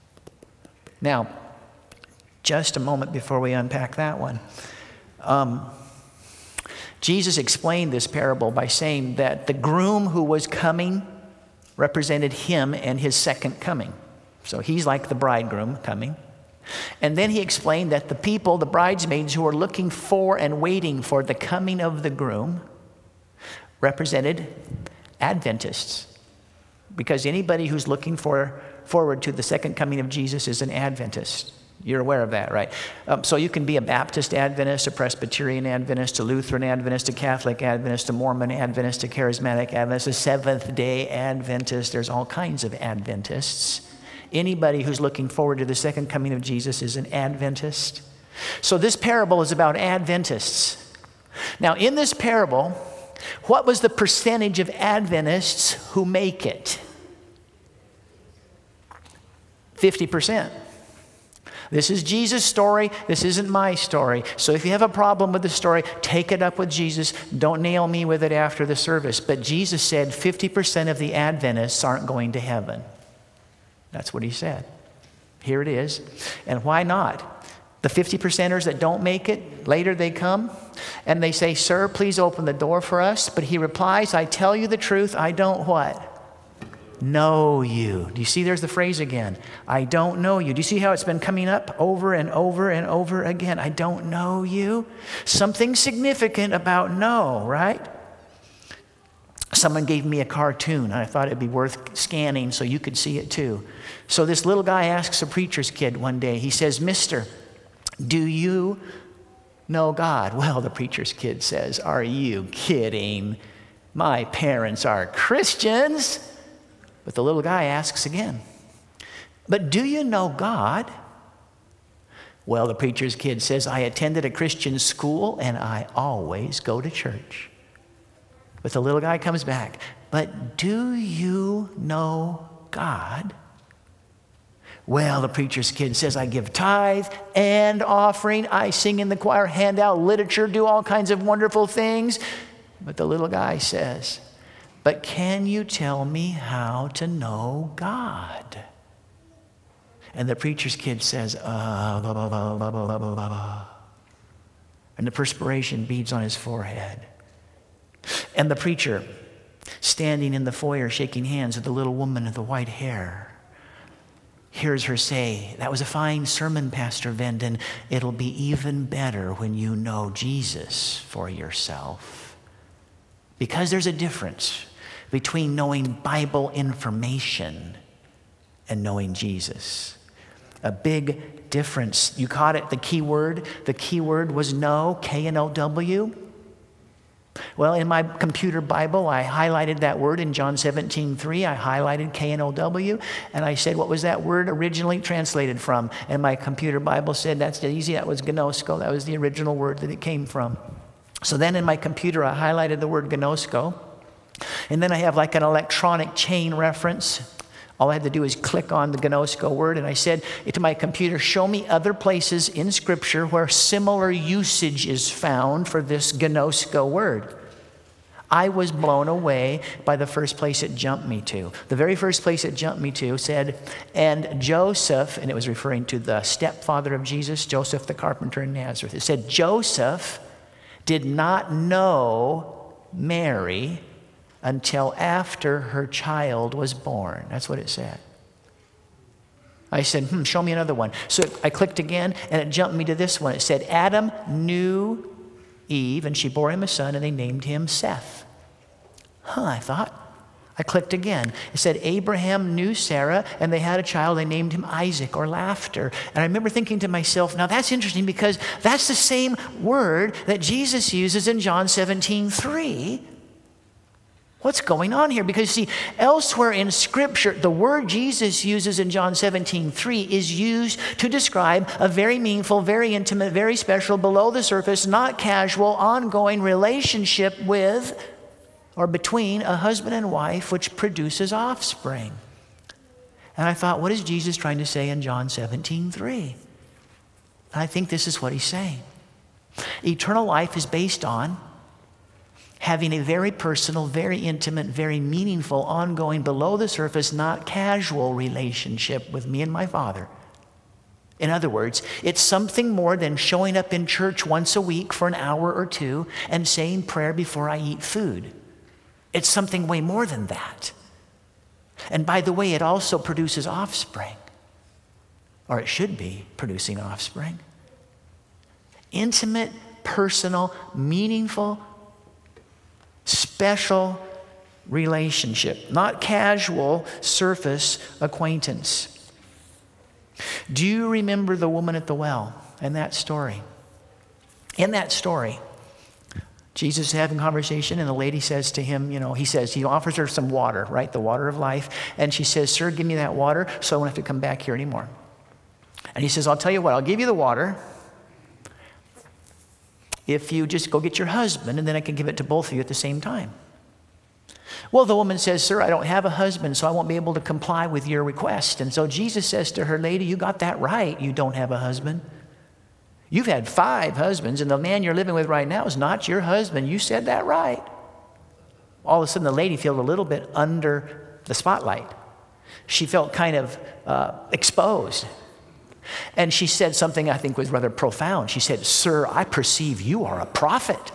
Now, just a moment before we unpack that one. Um, Jesus explained this parable by saying that the groom who was coming represented him and his second coming. So he's like the bridegroom coming. And then he explained that the people, the bridesmaids who are looking for and waiting for the coming of the groom represented Adventists. Because anybody who's looking for, forward to the second coming of Jesus is an Adventist. You're aware of that, right? Um, so you can be a Baptist Adventist, a Presbyterian Adventist, a Lutheran Adventist, a Catholic Adventist, a Mormon Adventist, a Charismatic Adventist, a Seventh-day Adventist. There's all kinds of Adventists. Anybody who's looking forward to the second coming of Jesus is an Adventist. So this parable is about Adventists. Now, in this parable, what was the percentage of Adventists who make it? fifty percent. This is Jesus' story. This isn't my story. So if you have a problem with the story, take it up with Jesus. Don't nail me with it after the service. But Jesus said fifty percent of the Adventists aren't going to heaven. That's what he said. Here it is. And why not? The fifty percenters that don't make it, later they come and they say, "Sir, please open the door for us." But he replies, "I tell you the truth, I don't" what? "Know you." Do you see there's the phrase again? I don't know you. Do you see how it's been coming up over and over and over again? I don't know you. Something significant about know, right? Someone gave me a cartoon, and I thought it'd be worth scanning so you could see it too. So this little guy asks a preacher's kid one day, he says, "Mister, do you know God?" Well, the preacher's kid says, "Are you kidding? My parents are Christians." But the little guy asks again, "But do you know God?" Well, the preacher's kid says, "I attended a Christian school and I always go to church." But the little guy comes back, "But do you know God?" Well, the preacher's kid says, "I give tithe and offering. I sing in the choir, hand out literature, do all kinds of wonderful things." But the little guy says, "But can you tell me how to know God?" And the preacher's kid says, uh, blah, blah, blah, blah, blah, blah, blah. And the perspiration beads on his forehead. And the preacher, standing in the foyer, shaking hands with the little woman with the white hair, hears her say, "That was a fine sermon, Pastor Venden. It'll be even better when you know Jesus for yourself." Because there's a difference between knowing Bible information and knowing Jesus. A big difference. You caught it, the key word? The key word was know, K N O W. Well, in my computer Bible, I highlighted that word in John seventeen three. I highlighted K N O W, and I said, what was that word originally translated from? And my computer Bible said, that's easy, that was gnosko. That was the original word that it came from. So then in my computer, I highlighted the word gnosko. And then I have like an electronic chain reference. All I had to do is click on the gnosko word, and I said to my computer, show me other places in Scripture where similar usage is found for this gnosko word. I was blown away by the first place it jumped me to. The very first place it jumped me to said, and Joseph, and it was referring to the stepfather of Jesus, Joseph the carpenter in Nazareth. It said, Joseph did not know Mary until after her child was born. That's what it said. I said, hmm, show me another one. So I clicked again, and it jumped me to this one. It said, Adam knew Eve, and she bore him a son, and they named him Seth. Huh, I thought. I clicked again. It said, Abraham knew Sarah, and they had a child. They named him Isaac, or laughter. And I remember thinking to myself, now that's interesting because that's the same word that Jesus uses in John seventeen three. What's going on here? Because see, elsewhere in Scripture, the word Jesus uses in John seventeen three is used to describe a very meaningful, very intimate, very special, below the surface, not casual, ongoing relationship with or between a husband and wife which produces offspring. And I thought, what is Jesus trying to say in John seventeen three? And I think this is what he's saying. Eternal life is based on having a very personal, very intimate, very meaningful, ongoing, below the surface, not casual relationship with me and my Father. In other words, it's something more than showing up in church once a week for an hour or two and saying prayer before I eat food. It's something way more than that. And by the way, it also produces offspring. Or it should be producing offspring. Intimate, personal, meaningful, special relationship, not casual surface acquaintance. Do you remember the woman at the well and that story? In that story, Jesus is having a conversation, and the lady says to him, you know, he says, he offers her some water, right? The water of life. And she says, sir, give me that water so I won't have to come back here anymore. And he says, I'll tell you what, I'll give you the water if you just go get your husband, and then I can give it to both of you at the same time. Well, the woman says, sir, I don't have a husband, so I won't be able to comply with your request. And so Jesus says to her, lady, you got that right. You don't have a husband. You've had five husbands, and the man you're living with right now is not your husband. You said that right. All of a sudden, the lady felt a little bit under the spotlight. She felt kind of uh, exposed. And she said something I think was rather profound. She said, sir, I perceive you are a prophet.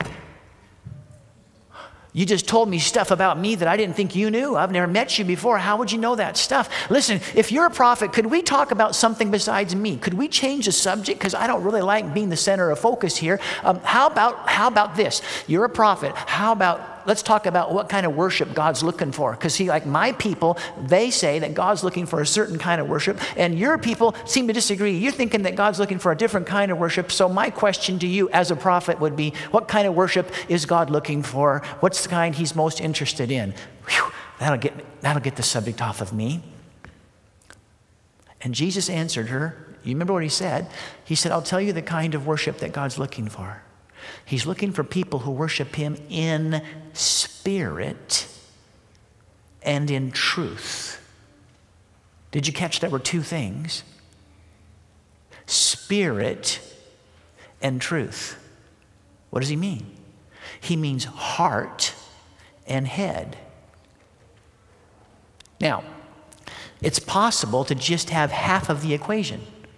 You just told me stuff about me that I didn't think you knew. I've never met you before. How would you know that stuff? Listen, if you're a prophet, could we talk about something besides me? Could we change the subject? Because I don't really like being the center of focus here. Um, how about, how about this? You're a prophet. How about, let's talk about what kind of worship God's looking for. Because see, like my people, they say that God's looking for a certain kind of worship, and your people seem to disagree. You're thinking that God's looking for a different kind of worship. So my question to you as a prophet would be, what kind of worship is God looking for? What's the kind he's most interested in? Whew, that'll get, that'll get the subject off of me. And Jesus answered her. You remember what he said? He said, I'll tell you the kind of worship that God's looking for. He's looking for people who worship him in spirit and in truth. Did you catch there were two things? Spirit and truth. What does he mean? He means heart and head. Now, it's possible to just have half of the equation.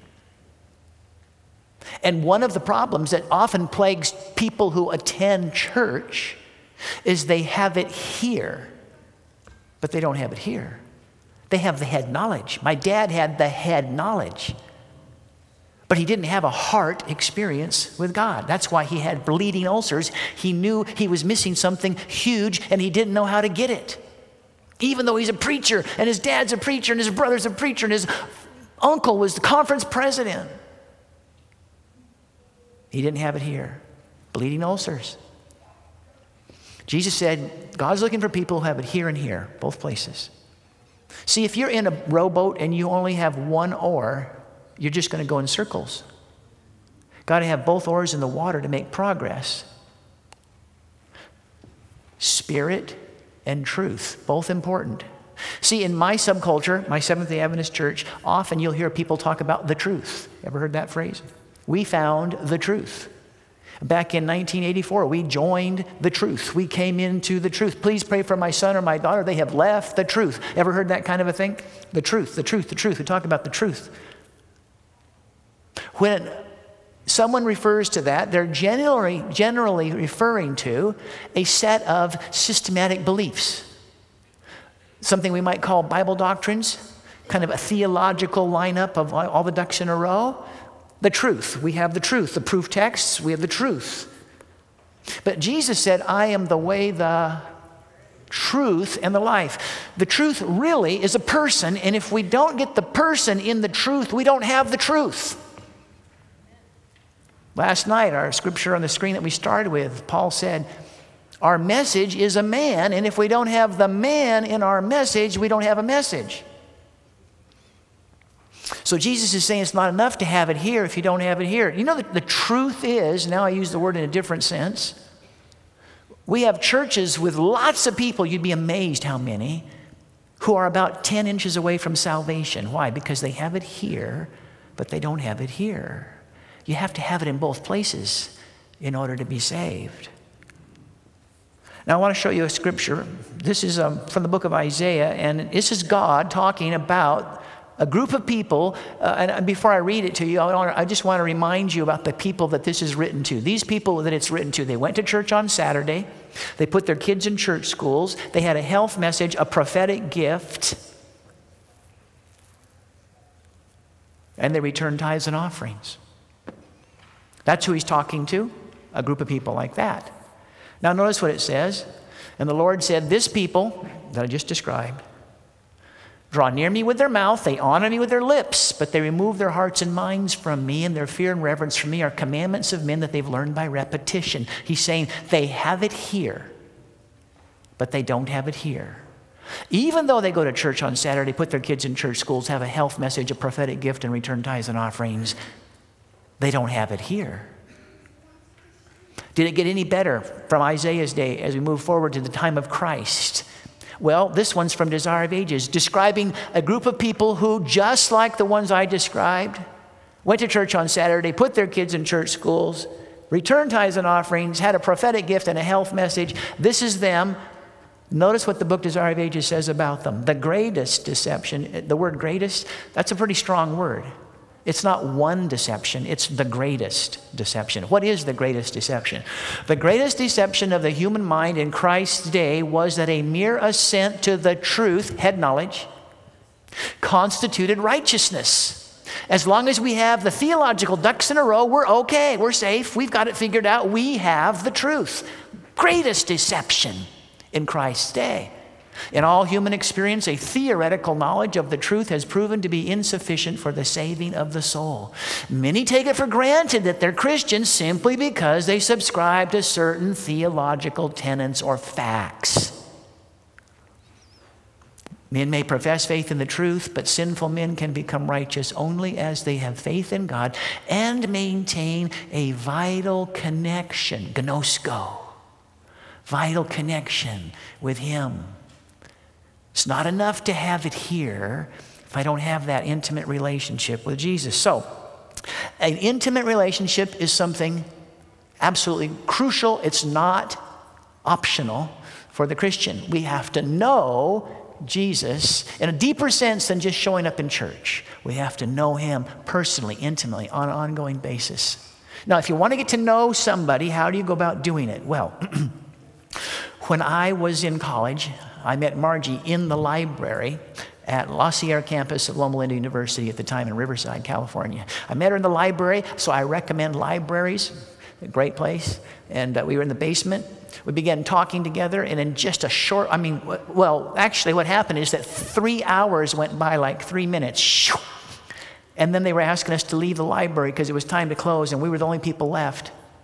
And one of the problems that often plagues people who attend church is they have it here, but they don't have it here. They have the head knowledge. My dad had the head knowledge, but he didn't have a heart experience with God. That's why he had bleeding ulcers. He knew he was missing something huge, and he didn't know how to get it. Even though he's a preacher, and his dad's a preacher, and his brother's a preacher, and his uncle was the conference president. He didn't have it here. Bleeding ulcers. Jesus said, God's looking for people who have it here and here, both places. See, if you're in a rowboat and you only have one oar, you're just going to go in circles. Got to have both oars in the water to make progress. Spirit and truth, both important. See, in my subculture, my Seventh-day Adventist church, often you'll hear people talk about the truth. Ever heard that phrase? We found the truth. Back in nineteen eighty-four, we joined the truth. We came into the truth. Please pray for my son or my daughter. They have left the truth. Ever heard that kind of a thing? The truth, the truth, the truth. We talk about the truth. When someone refers to that, they're generally, generally referring to a set of systematic beliefs. Something we might call Bible doctrines, kind of a theological lineup of all the ducks in a row. The truth, we have the truth. The proof texts, we have the truth. But Jesus said, I am the way, the truth, and the life. The truth really is a person, and if we don't get the person in the truth, we don't have the truth. Last night, our scripture on the screen that we started with, Paul said, our message is a man, and if we don't have the man in our message, we don't have a message. So Jesus is saying it's not enough to have it here if you don't have it here. You know, the, the truth is, now I use the word in a different sense, we have churches with lots of people, you'd be amazed how many, who are about ten inches away from salvation. Why? Because they have it here, but they don't have it here. You have to have it in both places in order to be saved. Now I want to show you a scripture. This is um, from the book of Isaiah, and this is God talking about a group of people, uh, and before I read it to you, I, I just want to remind you about the people that this is written to. These people that it's written to, they went to church on Saturday. They put their kids in church schools. They had a health message, a prophetic gift. And they returned tithes and offerings. That's who he's talking to, a group of people like that. Now notice what it says. And the Lord said, this people that I just described, draw near me with their mouth, they honor me with their lips, but they remove their hearts and minds from me, and their fear and reverence for me are commandments of men that they've learned by repetition. He's saying they have it here, but they don't have it here. Even though they go to church on Saturday, put their kids in church schools, have a health message, a prophetic gift, and return tithes and offerings, they don't have it here. Did it get any better from Isaiah's day as we move forward to the time of Christ? Well, this one's from Desire of Ages, describing a group of people who, just like the ones I described, went to church on Saturday, put their kids in church schools, returned tithes and offerings, had a prophetic gift and a health message. This is them. Notice what the book Desire of Ages says about them. The greatest deception, the word greatest, that's a pretty strong word. It's not one deception, it's the greatest deception. What is the greatest deception? The greatest deception of the human mind in Christ's day was that a mere assent to the truth, head knowledge, constituted righteousness. As long as we have the theological ducks in a row, we're okay, we're safe, we've got it figured out, we have the truth. Greatest deception in Christ's day. In all human experience, a theoretical knowledge of the truth has proven to be insufficient for the saving of the soul. Many take it for granted that they're Christians simply because they subscribe to certain theological tenets or facts. Men may profess faith in the truth, but sinful men can become righteous only as they have faith in God and maintain a vital connection, gnosko, vital connection with Him. It's not enough to have it here if I don't have that intimate relationship with Jesus. So, an intimate relationship is something absolutely crucial. It's not optional for the Christian. We have to know Jesus in a deeper sense than just showing up in church. We have to know Him personally, intimately, on an ongoing basis. Now, if you want to get to know somebody, how do you go about doing it? Well, when I was in college, I met Margie in the library at La Sierra campus of Loma Linda University at the time in Riverside, California. I met her in the library, so I recommend libraries, a great place. And uh, we were in the basement. We began talking together, and in just a short, I mean, well, actually what happened is that three hours went by like three minutes. And then they were asking us to leave the library because it was time to close, and we were the only people left.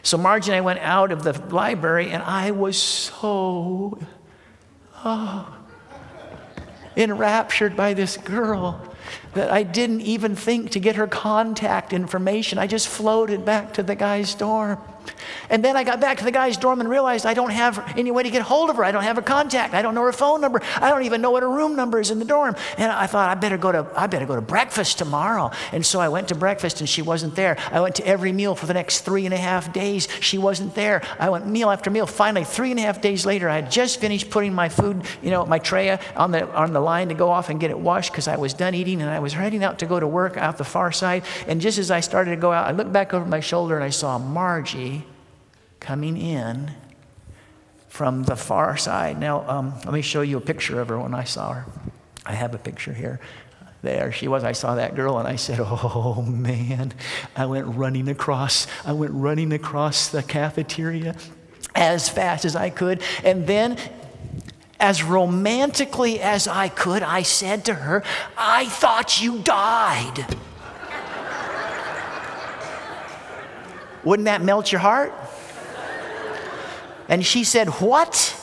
So Margie and I went out of the library, and I was so oh, enraptured by this girl that I didn't even think to get her contact information. I just floated back to the guy's dorm. And then I got back to the guy's dorm and realized I don't have any way to get hold of her. I don't have her contact. I don't know her phone number. I don't even know what her room number is in the dorm. And I thought, I better go to, I better go to breakfast tomorrow. And so I went to breakfast and she wasn't there. I went to every meal for the next three and a half days. She wasn't there. I went meal after meal. Finally, three and a half days later, I had just finished putting my food, you know, my tray on the, on the line to go off and get it washed because I was done eating and I was heading out to go to work out the far side. And just as I started to go out, I looked back over my shoulder and I saw Margie coming in from the far side. Now, um, let me show you a picture of her when I saw her. I have a picture here. There she was. I saw that girl and I said, oh man. I went running across, I went running across the cafeteria as fast as I could. And then, as romantically as I could, I said to her, I thought you died. Wouldn't that melt your heart? And she said, what?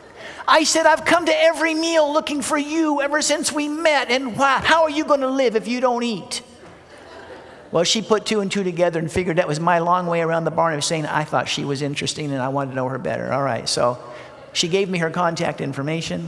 I said, I've come to every meal looking for you ever since we met. And why, how are you going to live if you don't eat? Well, she put two and two together and figured that was my long way around the barn of saying I thought she was interesting and I wanted to know her better. All right, so she gave me her contact information.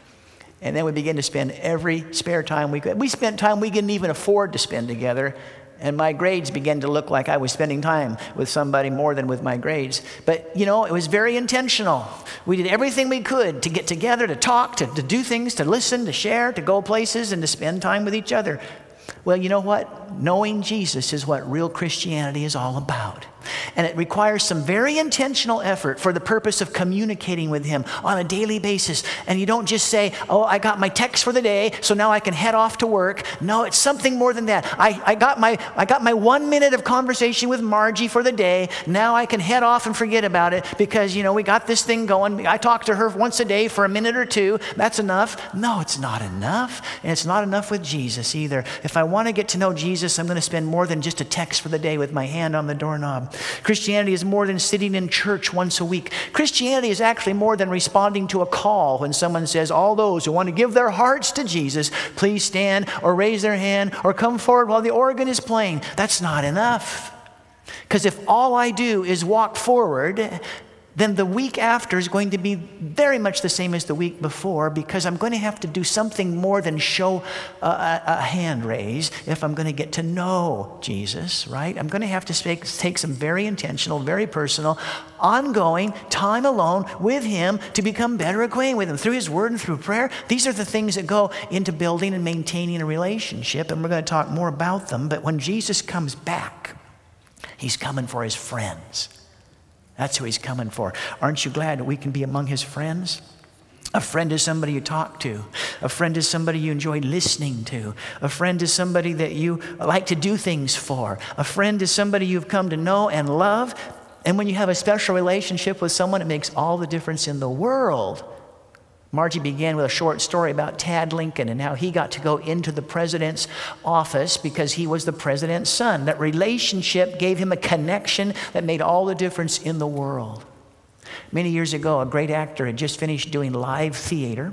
And then we began to spend every spare time we could. We spent time we couldn't even afford to spend together. And my grades began to look like I was spending time with somebody more than with my grades. But, you know, it was very intentional. We did everything we could to get together, to talk, to, to do things, to listen, to share, to go places, and to spend time with each other. Well, you know what? Knowing Jesus is what real Christianity is all about. And it requires some very intentional effort for the purpose of communicating with him on a daily basis. And you don't just say, oh, I got my text for the day, so now I can head off to work. No, it's something more than that. I, I, got my, I got my one minute of conversation with Margie for the day. Now I can head off and forget about it because, you know, we got this thing going. I talk to her once a day for a minute or two. That's enough. No, it's not enough. And it's not enough with Jesus either. If I want to get to know Jesus, I'm going to spend more than just a text for the day with my hand on the doorknob. Christianity is more than sitting in church once a week. Christianity is actually more than responding to a call when someone says, all those who want to give their hearts to Jesus, please stand or raise their hand or come forward while the organ is playing. That's not enough. Because if all I do is walk forward, then the week after is going to be very much the same as the week before because I'm going to have to do something more than show a, a, a hand raise if I'm going to get to know Jesus, right? I'm going to have to take, take some very intentional, very personal, ongoing time alone with him to become better acquainted with him through his word and through prayer. These are the things that go into building and maintaining a relationship, and we're going to talk more about them. But when Jesus comes back, he's coming for his friends. That's who he's coming for. Aren't you glad that we can be among his friends? A friend is somebody you talk to. A friend is somebody you enjoy listening to. A friend is somebody that you like to do things for. A friend is somebody you've come to know and love. And when you have a special relationship with someone, it makes all the difference in the world. Margie began with a short story about Tad Lincoln and how he got to go into the president's office because he was the president's son. That relationship gave him a connection that made all the difference in the world. Many years ago, a great actor had just finished doing live theater,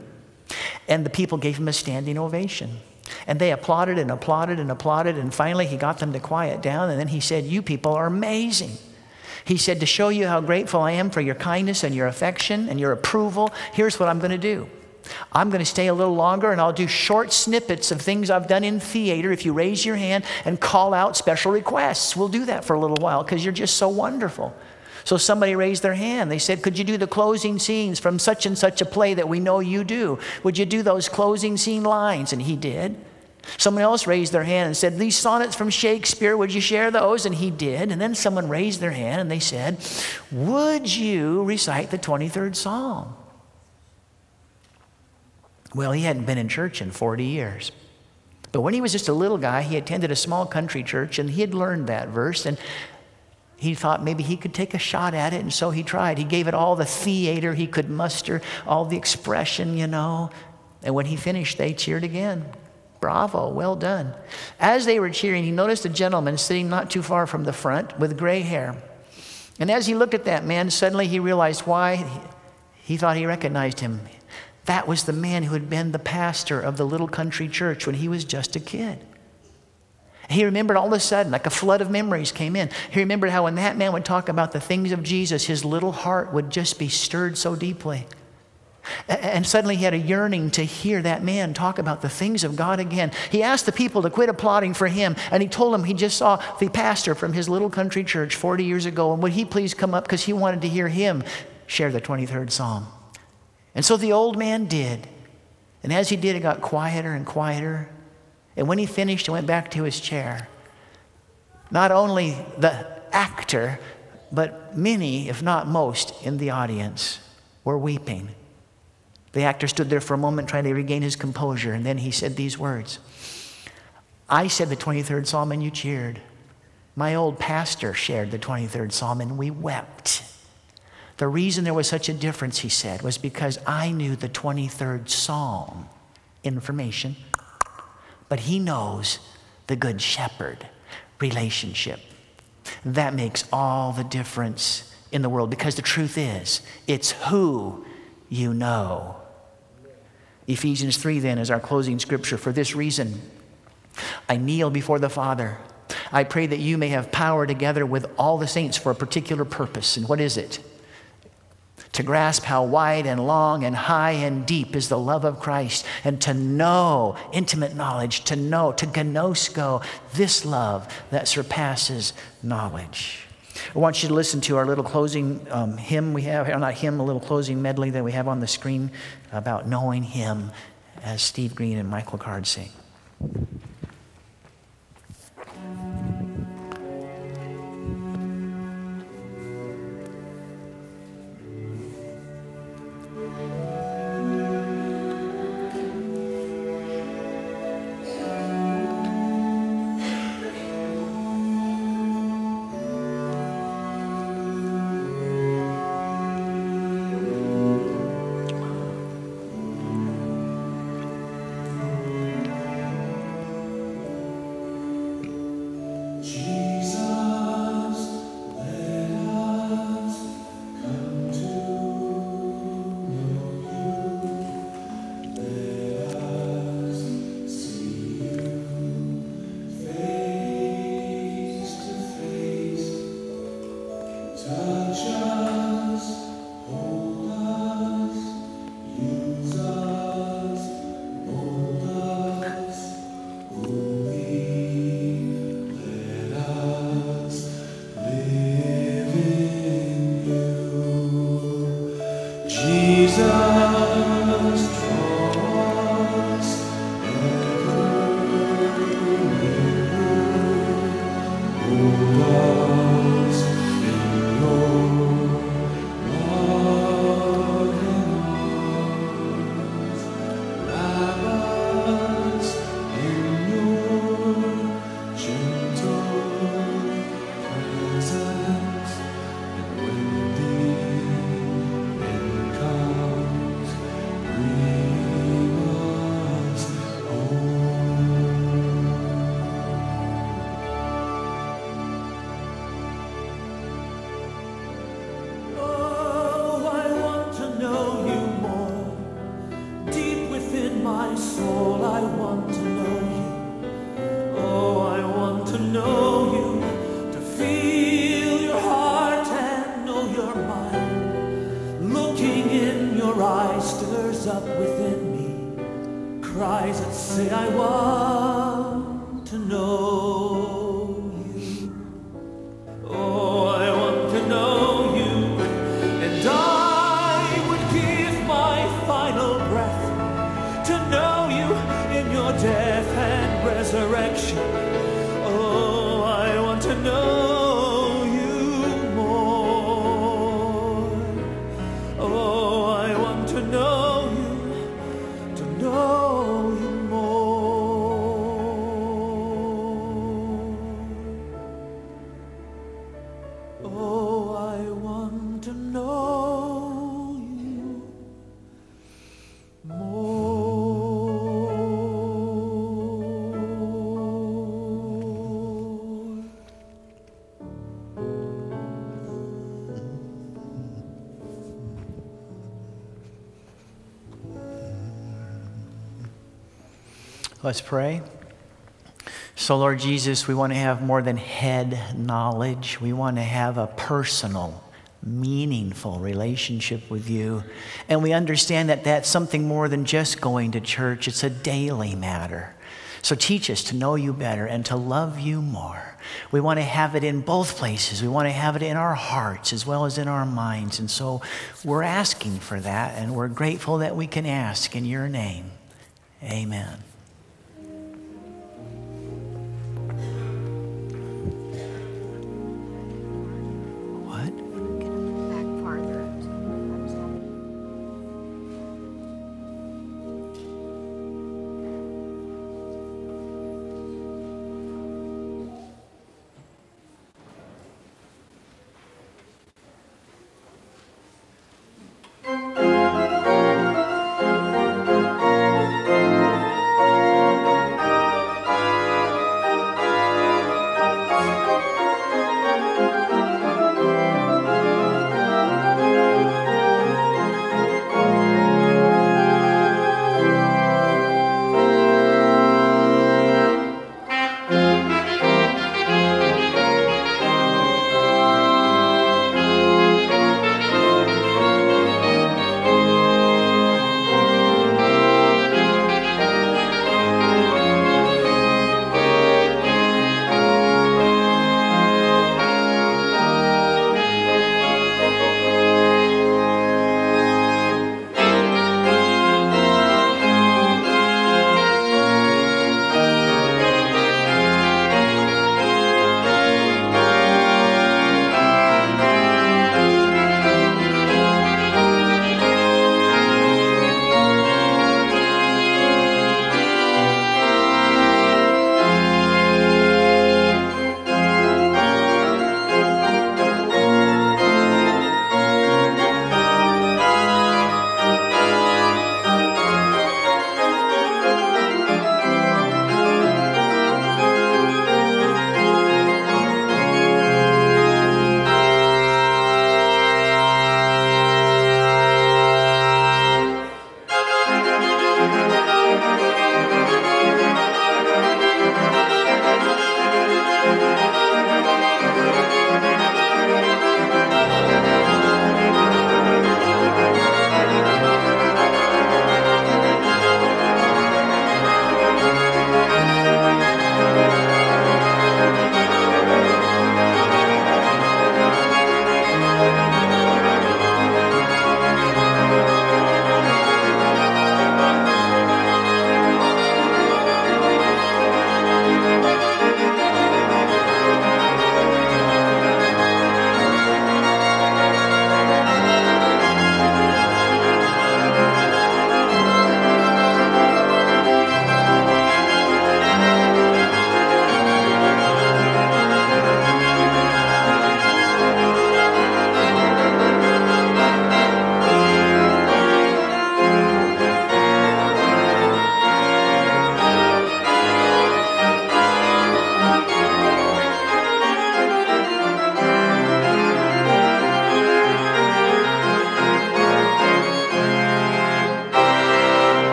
and the people gave him a standing ovation. And they applauded and applauded and applauded, and finally he got them to quiet down, and then he said, "You people are amazing." He said, to show you how grateful I am for your kindness and your affection and your approval, here's what I'm going to do. I'm going to stay a little longer and I'll do short snippets of things I've done in theater if you raise your hand and call out special requests. We'll do that for a little while because you're just so wonderful. So somebody raised their hand. They said, could you do the closing scenes from such and such a play that we know you do? Would you do those closing scene lines? And he did. Someone else raised their hand and said, these sonnets from Shakespeare, would you share those? And he did. And then someone raised their hand and they said, would you recite the twenty-third Psalm? Well, he hadn't been in church in forty years. But when he was just a little guy, he attended a small country church and he had learned that verse. And he thought maybe he could take a shot at it. And so he tried. He gave it all the theater he could muster, all the expression, you know. And when he finished, they cheered again. Bravo, well done. As they were cheering, he noticed a gentleman sitting not too far from the front with gray hair. And as he looked at that man, suddenly he realized why he, he thought he recognized him. That was the man who had been the pastor of the little country church when he was just a kid. He remembered all of a sudden, like a flood of memories came in. He remembered how when that man would talk about the things of Jesus, his little heart would just be stirred so deeply. And suddenly he had a yearning to hear that man talk about the things of God again. He asked the people to quit applauding for him, and he told them he just saw the pastor from his little country church forty years ago, and would he please come up because he wanted to hear him share the twenty-third Psalm. And so the old man did. And as he did, it got quieter and quieter. And when he finished and went back to his chair, not only the actor, but many, if not most, in the audience were weeping. The actor stood there for a moment trying to regain his composure, and then he said these words. I said the twenty-third Psalm and you cheered. My old pastor shared the twenty-third Psalm and we wept. The reason there was such a difference, he said, was because I knew the twenty-third Psalm information, but he knows the Good Shepherd relationship. That makes all the difference in the world, because the truth is, it's who you know. Ephesians three then is our closing scripture. For this reason, I kneel before the Father. I pray that you may have power together with all the saints for a particular purpose. And what is it? To grasp how wide and long and high and deep is the love of Christ, and to know, intimate knowledge, to know, to gnosko, this love that surpasses knowledge. I want you to listen to our little closing um, hymn we have, or not hymn, a little closing medley that we have on the screen about knowing him, as Steve Green and Michael Card sing. Let's pray. So, Lord Jesus, we want to have more than head knowledge. We want to have a personal, meaningful relationship with you. And we understand that that's something more than just going to church. It's a daily matter. So teach us to know you better and to love you more. We want to have it in both places. We want to have it in our hearts as well as in our minds. And so we're asking for that, and we're grateful that we can ask in your name. Amen.